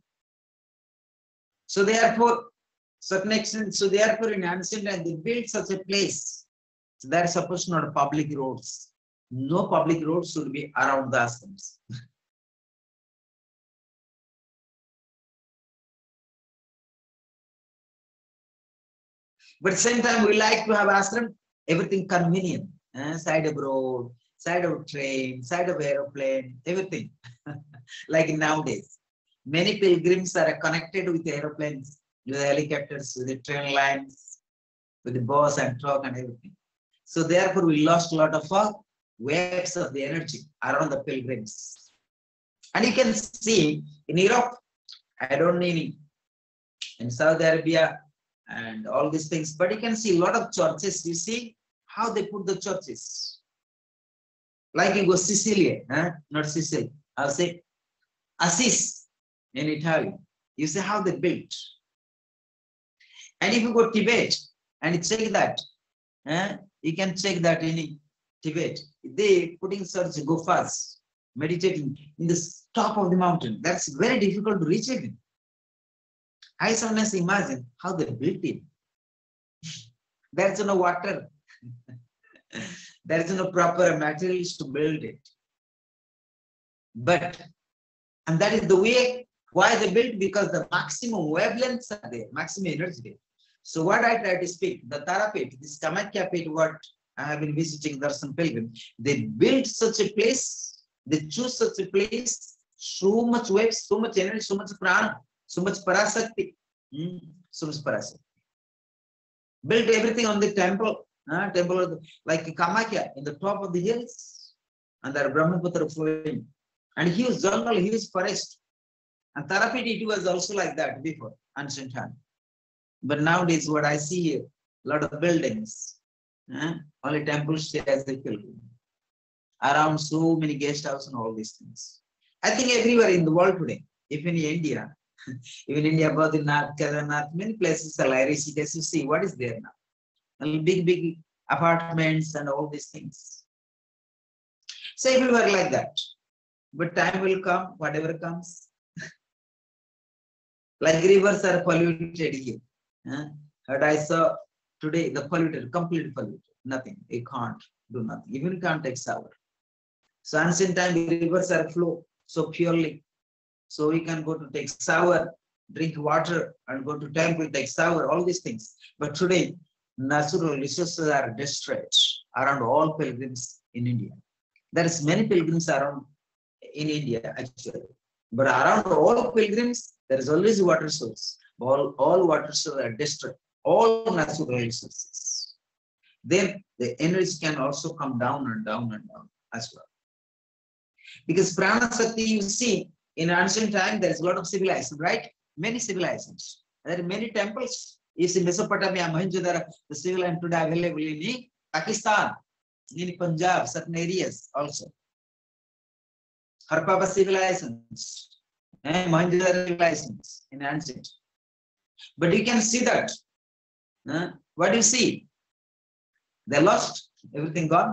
So therefore, certain extent, so therefore in ancient time, they built such a place. So there are supposed to not public roads. No public roads should be around the ashrams. But same time, we like to have ashram, everything convenient. Uh, side of road, side of train, side of aeroplane, everything. Like nowadays. Many pilgrims are connected with aeroplanes, with helicopters, with the train lines, with the bus and truck and everything. So therefore, we lost a lot of uh, waves of the energy around the pilgrims. And you can see in Europe, I don't need in Saudi Arabia, and all these things, but you can see a lot of churches. You see how they put the churches. Like you go Sicily, huh? Not Sicily, I'll say Assis in Italy. You see how they built. And if you go Tibet and check that, huh? You can check that in Tibet. They putting such gufas, meditating in the top of the mountain. That's very difficult to reach it. I sometimes imagine how they built it. There's no water. There's no proper materials to build it. But, and that is the way why they built, because the maximum wavelengths are there, maximum energy there. So what I try to speak, the Tarapet, this Kamakhya pit, what I have been visiting, there are some pilgrims, they built such a place, they choose such a place, so much waves, so much energy, so much prana, so much parasakti, mm, so much parasakti. Built everything on the temple, uh, temple of the, like Kamakhya, in the top of the hills, and there are Brahmaputra flowing. And huge jungle, huge forest. And Tarapiti, it was also like that before, ancient time. But nowadays, what I see here, a lot of buildings, eh? Only temples stay as a pilgrim. Around so many guest houses and all these things. I think everywhere in the world today, even in India, even India, Badrinath, Kedarnath, many places are like Rishikesh, you see what is there now. And big, big apartments and all these things. So everywhere like that. But time will come, whatever comes. Like rivers are polluted here. Huh? But I saw today the polluted, completely polluted. Nothing. You can't do nothing. Even you can't take shower. So ancient time rivers are flow so purely. So we can go to take shower, drink water, and go to temple, take shower, all these things. But today, natural resources are destroyed around all pilgrims in India. There is many pilgrims around in India actually. But around all pilgrims, there is always water source. All, all water sources are destroyed. All natural resources. Then the energy can also come down and down and down as well. Because Prana Sakti, you see, in ancient time, there is a lot of civilization, right? Many civilizations. There are many temples. You see Mesopotamia, Mohenjo-daro, the civilization today available in Pakistan, in Punjab, certain areas also. Harappa civilizations, and Mohenjo-daro civilizations in ancient. But you can see that. Huh? What do you see? They lost, everything gone.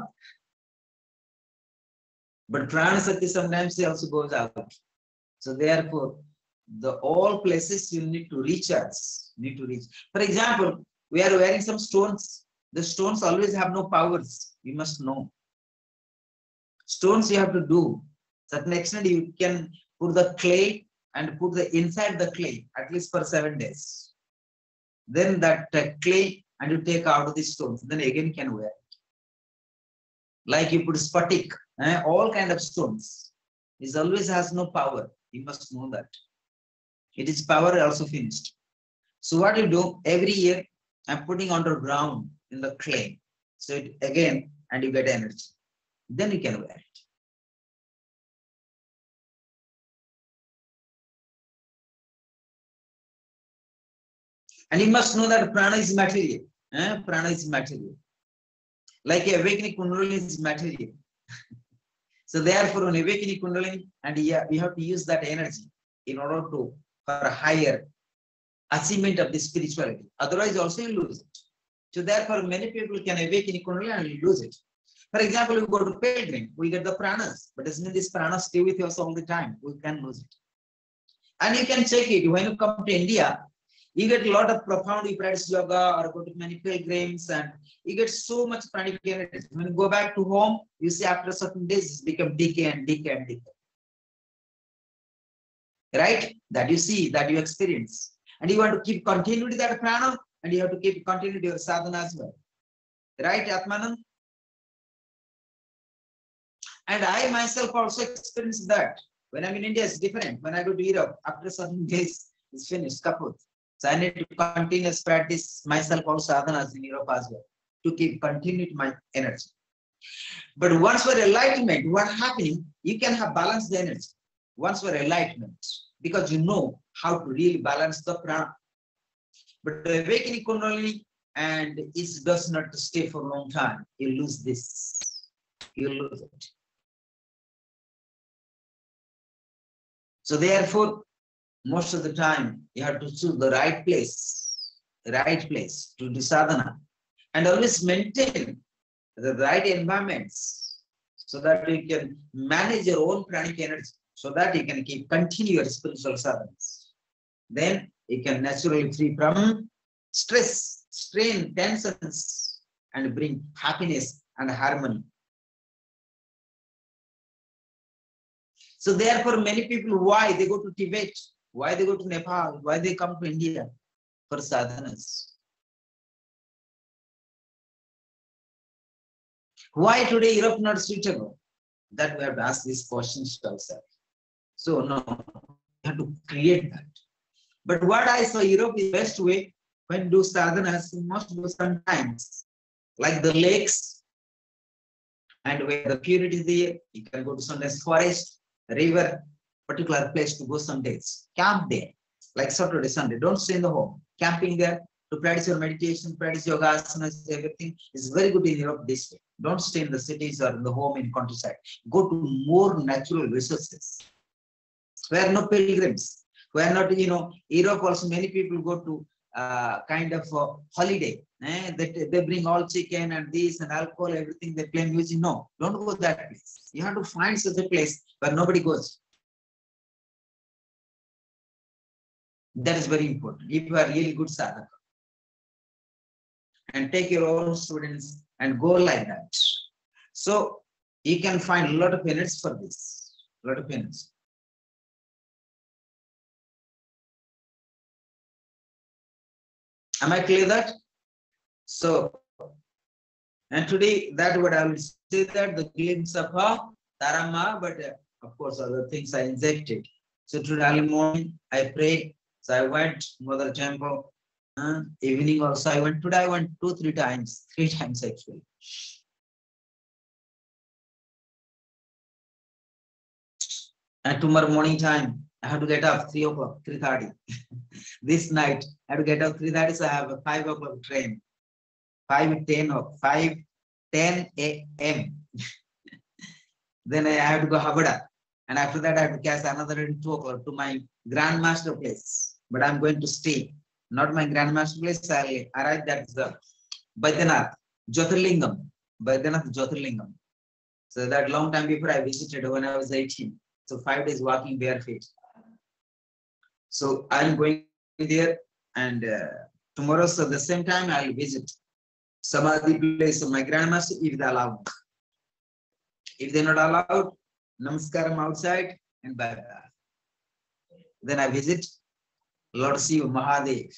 But Prana Sakti sometimes also goes out. So therefore, the all places you need to reach us, need to reach. For example, we are wearing some stones. The stones always have no powers. You must know. Stones you have to do. Certain extent you can put the clay and put the inside the clay at least for seven days. Then that uh, clay and you take out the stones. Then again you can wear it. Like you put spatik, eh, all kind of stones. It always has no power. You must know that. It is power also finished. So what you do every year, I'm putting underground in the clay. So it again, and you get energy. Then you can wear it. And you must know that prana is material. Eh? Prana is material. Like a awakening kundalini is material. So therefore, an awakening kundalini, and yeah, we have to use that energy in order to for a higher achievement of the spirituality. Otherwise, also you lose it. So therefore, many people can awaken kundalini and lose it. For example, we go to pilgrim, we get the pranas, but doesn't mean this pranas stay with us all the time. We can lose it. And you can check it when you come to India. You get a lot of profound, you practice yoga or go to many pilgrims and you get so much pranic energy. When you go back to home, you see after certain days, it becomes decay and decay and decay. Right? That you see, that you experience. And you want to keep continuity that prana and you have to keep continuity your sadhana as well. Right, Atmanand? And I myself also experienced that. When I'm in India, it's different. When I go to Europe, after certain days, it's finished, kaput. So I need to continuously practice myself also sadhanas in Europe as well to keep continued my energy. But once for enlightenment, what happening? You can have balanced the energy. Once for enlightenment, because you know how to really balance the prana. But the awakening kundalini and it does not stay for a long time. You lose this. You lose it. So therefore, most of the time, you have to choose the right place, the right place to do sadhana, and always maintain the right environments so that you can manage your own pranic energy, so that you can keep continue your spiritual sadhanas. Then you can naturally free from stress, strain, tensions, and bring happiness and harmony. So therefore, many people, why they go to Tibet? Why they go to Nepal? Why they come to India for sadhanas? Why today Europe not suitable? That we have to ask these questions to ourselves. So no, we have to create that. But what I saw, Europe is the best way when do sadhanas. You must do sometimes, like the lakes, and where the purity is there, you can go to sometimes forest, river, particular place to go some days. Camp there, like Saturday, Sunday. Don't stay in the home. Camping there to practice your meditation, practice yoga asanas, everything is very good in Europe this way. Don't stay in the cities or in the home in countryside. Go to more natural resources. Where no pilgrims. Where not, you know, Europe also many people go to uh, kind of uh, holiday. Eh? They, they bring all chicken and this and alcohol, everything, they play music. No, don't go to that place. You have to find such a place where nobody goes. That is very important. If you are really good sadhaka. And take your own students and go like that. So you can find a lot of minutes for this. A lot of minutes. Am I clear that? So, and today that what I will say that the glimpse of a Dharma, but uh, of course other things I injected. So today early morning I prayed. So I went Mother Temple. Uh, evening also I went. Today I went two, three times. Three times actually. And tomorrow morning time, I have to get up three o'clock, three thirty. This night, I have to get up three thirty, so I have a five o'clock train. five ten or five ten a m Then I have to go Havada. And after that, I have to catch another two o'clock to my grandmaster place. But I'm going to stay. Not my grandmaster place. I'll arrive at the Baidyanath, Jyotirlingam. Baidyanath Jyotirlingam. So that long time before I visited when I was eighteen. So five days walking bare feet. So I'm going there, and uh, tomorrow, so the same time I'll visit Samadhi place of my grandmaster if they allow. If they're not allowed, Namaskaram outside and bye bye. Then I visit Lord Shiva Mahadev.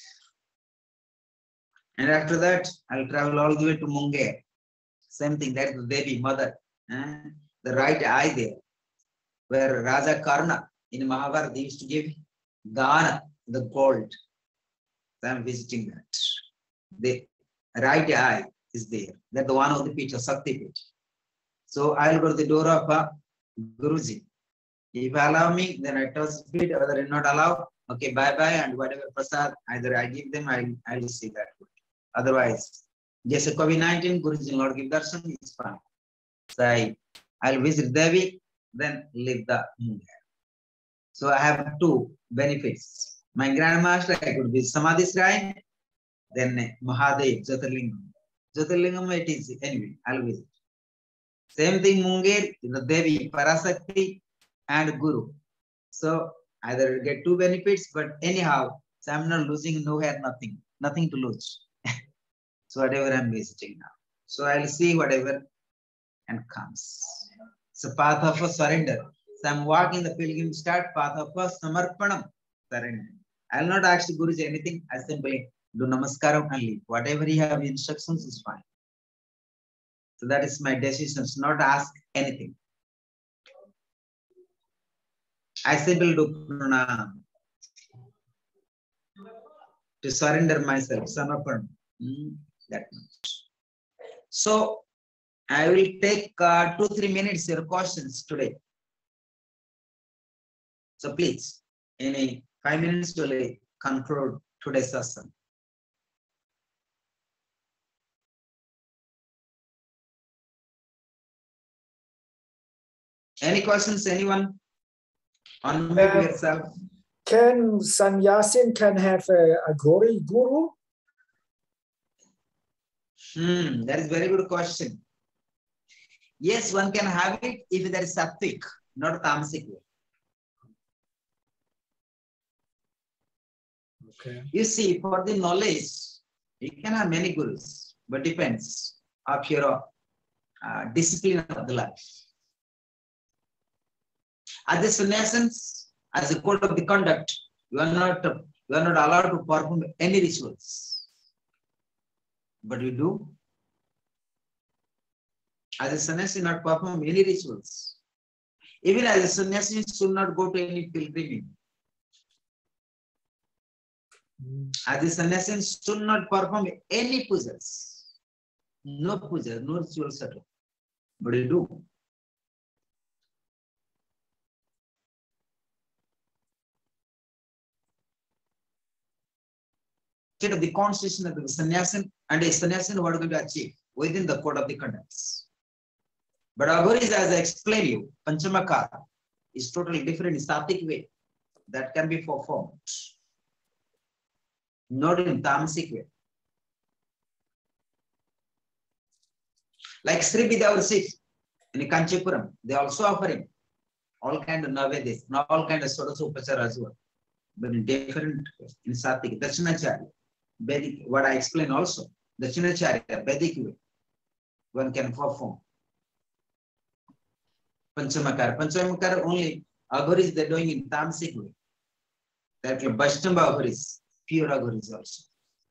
And after that, I'll travel all the way to Munger. Same thing, that's the Devi, mother. Eh? The right eye there, where Raja Karna in Mahabharata they used to give Dana, the gold. So I'm visiting that. The right eye is there. That's the one of the picture, Sakti picture. So I'll go to the door of uh, Guruji. If you allow me, then I touch feet, or they not allow, okay, bye-bye, and whatever prasad, either I give them, I I will see that. Otherwise, just a COVID nineteen, Guruji Lord give darshan, it's fine. So I, I'll visit Devi, then leave the Munger. So I have two benefits. My grandmaster, I could visit Samadhi Shrine, then Mahadev, Jyotirlingam. Jyotirlingam, it is, anyway, I'll visit. Same thing, Munger, the Devi, Parasakti, and Guru. So either get two benefits, but anyhow, so I'm not losing no hair, nothing, nothing to lose. So whatever I'm visiting now. So I'll see whatever and comes. So path of a surrender. So I'm walking the pilgrim start, path of a samarpanam, surrender. I'll not ask Guruji anything. I simply do namaskaram and leave. Whatever he have instructions is fine. So that is my decisions, not ask anything. I simply do pranam to surrender myself, samarpan. Mm, that much. So I will take uh, two, three minutes your questions today. So please, in a five minutes to conclude today's session. Any questions, anyone? Unmute uh, yourself. Can Sannyasin can have a, a glory guru? Hmm, that is very good question. Yes, one can have it if there is sattvic, not tamasic way. Okay. You see, for the knowledge, you can have many gurus, but depends of your uh, discipline of the life. As the sannyasins, as a code of the conduct, you are not you are not allowed to perform any rituals. But you do. As a sannyasi, not perform any rituals. Even as a sannyasi, should not go to any pilgrimage. As a sannyasi, should not perform any pujas. No pujas, no rituals at all. But you do. state of the constitution of the sannyasin, and a sannyasin what are going to achieve within the code of the conducts. But Aghoris, as I explained you, Panchamakara is totally different in sattvic way that can be performed, not in tamasic way. Like Sri Vidyavarsi in Kanchipuram, they are also offering all kind of navedis, not all kind of Sodas Upachara as well, but in different in sattvic. Dashinacharya, Vedic, what I explained also, Dashinacharya, Vedic way, one can perform. Panchamakara. Panchamakara only Aghoris they're doing in tamasic way. That like Vaishnava Aghoris, pure Aghoris also.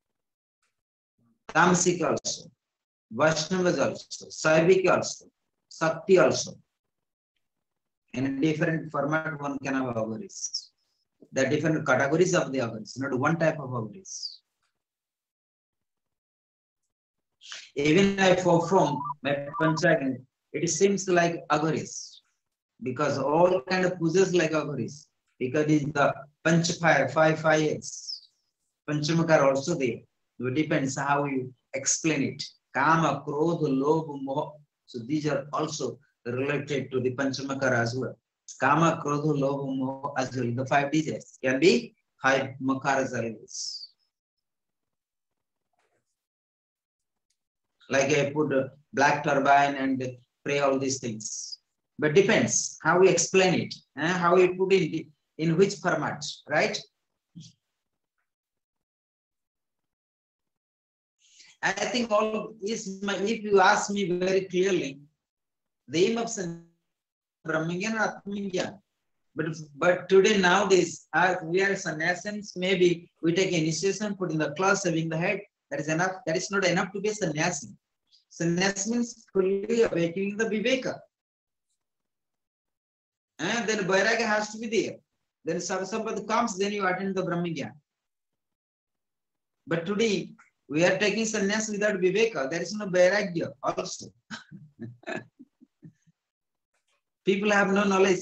Tamasic also. Vaishnavas also. Saivik also. Sakti also. In a different format, one can have Aghoris. There are different categories of the Aghoris, not one type of Aghoris. Even I perform my Panchagan, it seems like Aghoris, because all kind of pujas like Aghoris, because it's the Panch fire, five fires. Panchamakara also there. It depends how you explain it. Kama, Krodha, Lobha, Moha. So these are also related to the Panchamakara as well. Kama, Krodha, Lobha, Moha as well. The five digits can be five makaras always. Like I put a black turbine and pray all these things. But depends how we explain it, eh? How we put it in which format, right? I think all is my, if you ask me very clearly, the aim of Brahmagyan or Atmagyan. But, but today, nowadays, as we are sannyasins, maybe we take initiation, put in the class, having the head. That is enough. That is not enough to be a sannyasi. Sannyasi means fully awakening the viveka. And then Vairagya has to be there. Then Sarvasambad comes, then you attend the Brahmagyan. But today, we are taking sannyas without viveka. There is no Vairagya also. People have no knowledge.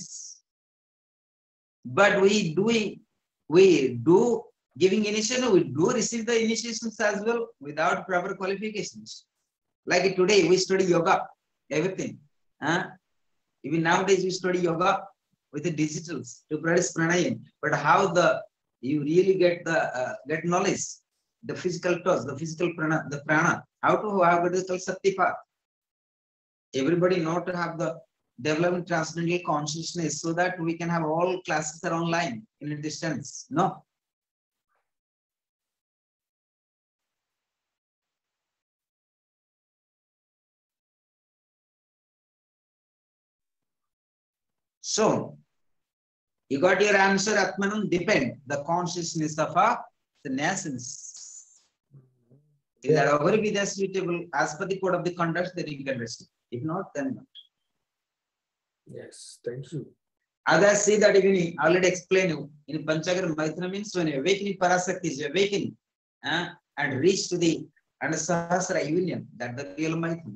But we do, we do giving initiation, we do receive the initiations as well without proper qualifications. Like today, we study yoga, everything. Huh? Even nowadays, we study yoga with the digitals to practice pranayam. But how the you really get the uh, get knowledge, the physical touch, the physical prana, the prana, how to have what is called Saktipat. Everybody know to have the developing transcendental consciousness so that we can have all classes are online in a distance. No. So, you got your answer, Atmanam, depend the consciousness of a sannyasins. If that over be that suitable as per the code of the conduct, then you can receive. If not, then not. Yes, thank you. As I see that even I already explained you, in Panchagar Maitra means when awakening Parasakti is awakening uh, and reach to the and Sahasra union, that the real Maitra.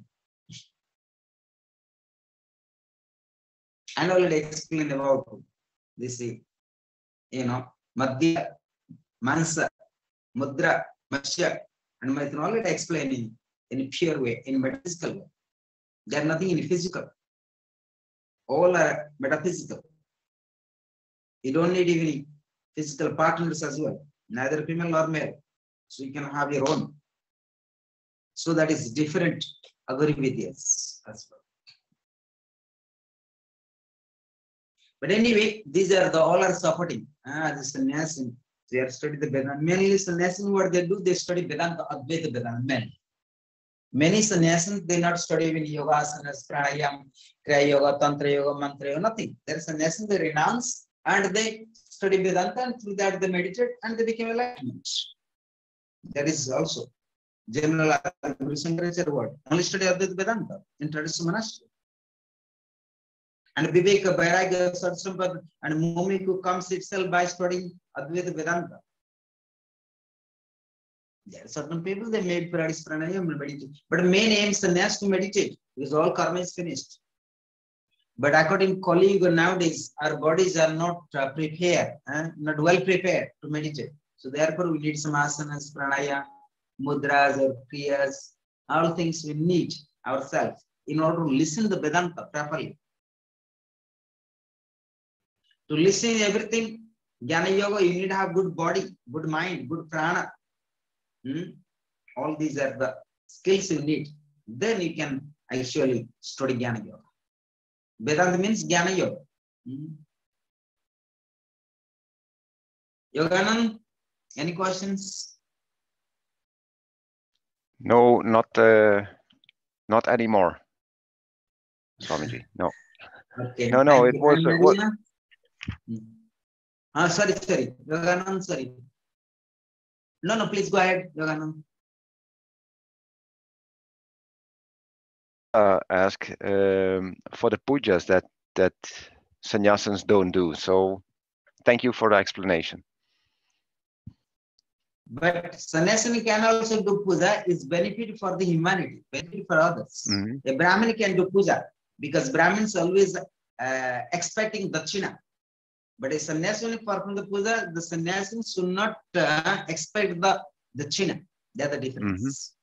And already explained about this, you know, Madhya, Mansa, Mudra, Mashya, and Maitra already explaining in a pure way, in metaphysical way. There is nothing in physical. All are metaphysical. You don't need even physical partners as well, neither female nor male. So you can have your own. So that is different Agarividyas as well. But anyway, these are the all are supporting. Ah, the sannyasin, they are studying the Vedanta. Mainly sannyasin, what they do, they study Vedanta, Advaita Vedanta. Men. Many sannyasins, they not study even yoga, asanas, pranayam, kriya yoga, tantra yoga, mantra yoga, nothing. There are sannyasins, they renounce and they study Vedanta, and through that they meditate and they become enlightenment. That is also general Guru Shankaracharya word. Only study Advaita Vedanta in traditional monastery. And Viveka, Vairagya, Satsampad, and Momiku comes itself by studying Advaita Vedanta. There are certain people, they may practice pranayam and meditate. But main aim is to meditate because all karma is finished. But according to Kali Yuga nowadays, our bodies are not uh, prepared, eh? not well prepared to meditate. So therefore we need some asanas, pranaya, mudras or kriyas, all things we need ourselves in order to listen to the Vedanta properly. To listen to everything, Jnana Yoga, you need to have good body, good mind, good prana. Hmm? All these are the skills you need. Then you can actually study Jnana Yoga. Vedanta means Jnana Yoga. Hmm? Yoganand, any questions? No, not uh, not anymore, Swamiji. No. Okay. No, no, Thank it you. was And uh, what, Maria? Hmm. Ah, sorry, sorry. Yoganand, sorry. No, no, please go ahead, Yoganand. uh, ask um, for the pujas that that sannyasins don't do. So thank you for the explanation. But sannyasini can also do puja, is benefit for the humanity, benefit for others. Mm-hmm. A Brahmin can do puja because Brahmins always uh, expecting dakshina. But a sannyasini perform the puja, the sannyasini should not uh, expect the dakshina. That's the difference.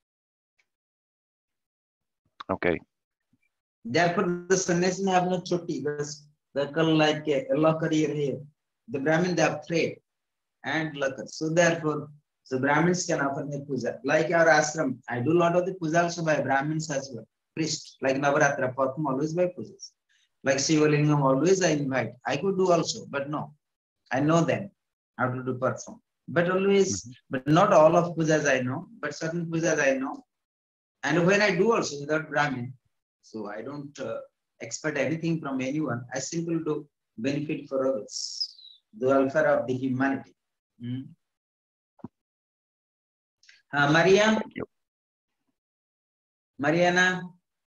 Mm-hmm. Okay. Therefore, the sannyasini have no choti, because they call like a yellow career here. The Brahmin they have trade and lakar. So therefore, so Brahmins can offer me puja. Like our ashram, I do a lot of the puja also by Brahmins as well. Priest, like Navaratra, perform always by pujas. Like Shivalingam, always I invite. I could do also, but no. I know them how to do perform. But always, Mm-hmm. but not all of pujas I know, but certain pujas I know. And when I do also without Brahmin, so I don't uh, expect anything from anyone. I simply do benefit for others, the welfare of the humanity. Hmm? Uh, Maria, Thank you. Mariana.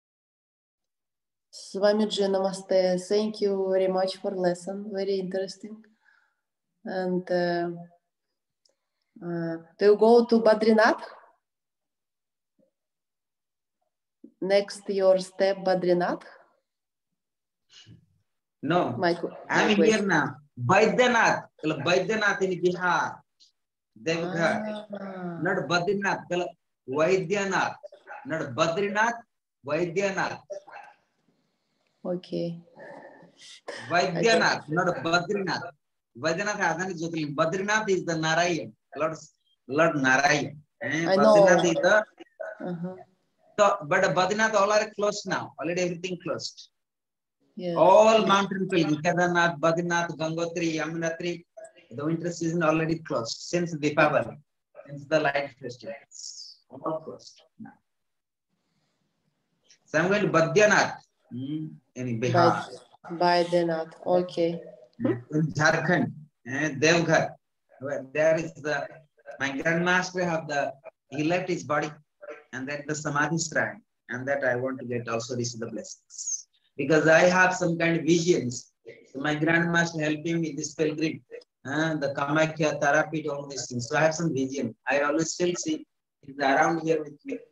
Swamiji, namaste. Thank you very much for lesson. Very interesting. And uh, uh, do you go to Badrinath? Next, your step, Badrinath? No, My, I'm my here question. now. Baidyanath, Baidyanath in Bihar, Devghar. Ah, Not Badrinath, Vaidyanath. Not Badrinath, Vaidyanath. okay. Vaidyanath, not Badrinath. Vaidyanath Adhani Jyotirlinga. Badrinath is the Narayan, Lord, Lord Narayan. Eh? I Badrinath know. is the, Uh-huh. so, but Badrinath all are closed now. Already everything closed. Yes. All mountain pilgrims, Kedarnath, Badrinath, Gangotri, Yamunotri, the winter season already closed since Deepavali, since the light festivals. All closed now. So I'm going to Badrinath hmm, in Bihar. By, by the not. Okay. In Jharkhand, eh, Devghar, where there is the, my grandmaster have the, he left his body and then the Samadhi shrine, and that I want to get also receive the blessings. Because I have some kind of visions. So my grandmaster helped me with this pilgrim, uh, the Kamakhya, Tarapit, all these things. So I have some vision. I always still see it's around here with me.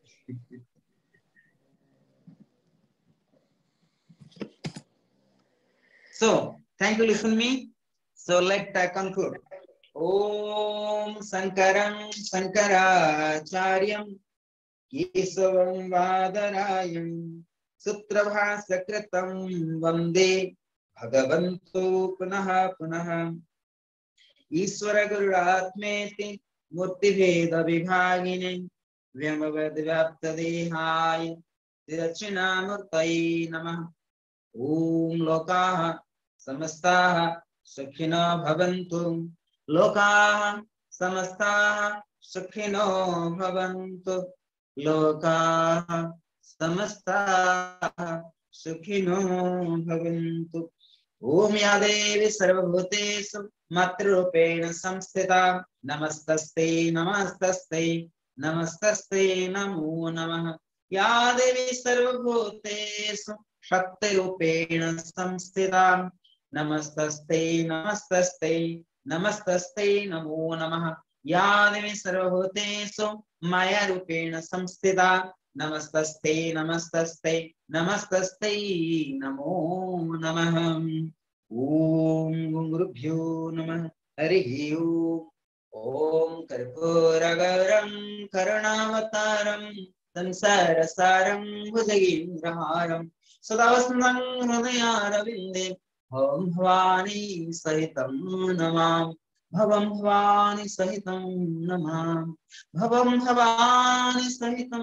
So, thank you, listen me. So let I conclude. Om Sankaram Sankaracharyam Kesavam Vadarayam Sutrabhasakritam Vande Bhagavanto Punaha Punaha Ishvara Gururatmeti Murtibheda Vibhagine Vyamavad Vyapta Dehaya Tirachinamurtai Namah Om Lokaha Samastaha Sukhino Bhavantu Lokaha Samastaha Sukhino Bhavantu Lokaha Samastaha Sukhino Bhavantu Om Yadevi Sarvabhutesu Matrupena Samstita Namastaste Namastaste Namastaste Namo Namah Yadevi Sarvabhutesu Shakti Rupena Samstita Namastaste Namastaste Namastaste Namo Namah Yadevi Sarvabhutesu Maya Rupena Samstita Namastaste Namastaste Namastaste Namo Namah Om Gurubhyo Namah Harihi Om Om Karpuragaram Karunavataram Sansarasaram Bhujagindraharam Sadavasnam Hridayaravinде Om Bhavani Sahitam Namam Bhavam Bhavani Sahitam Namam Bhavam Bhavani Sahitam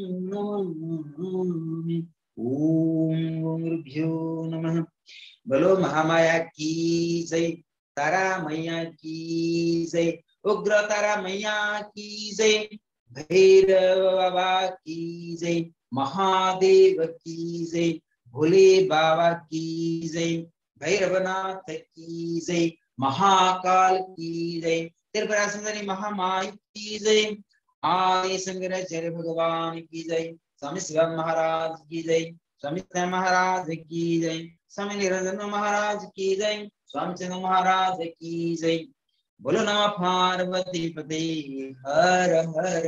Namam Om Gurbhyo Namah Bolo Mahamaya ki jai तारा मैया की जय उग्र तारा मैया की जय भैरव बाबा की जय महादेव की जय भोले बाबा की जय भैरवनाथ की जय महाकाल की जय त्रिपुरा सुंदरी महामाई की जय आदि शंकराचार्य भगवान की जय स्वामी शिव महाराज की जय स्वामी महाराज की जय स्वामी निरंजन महाराज की जय स्वामीचंद्र महाराज की जय बोलो नमः पार्वती पते हर हर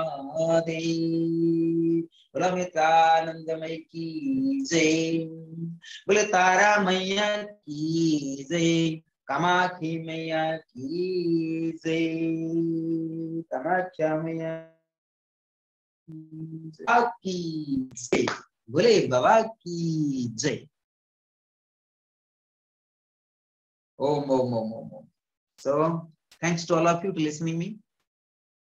महादेव बोलो अमृतानंदमय की जय बोले तारा मैया की जय कामाक्षी मैया की जय कामाख्या मैया की जय बोले बाबा की जय Om, om, om, om, om. So, thanks to all of you for listening me.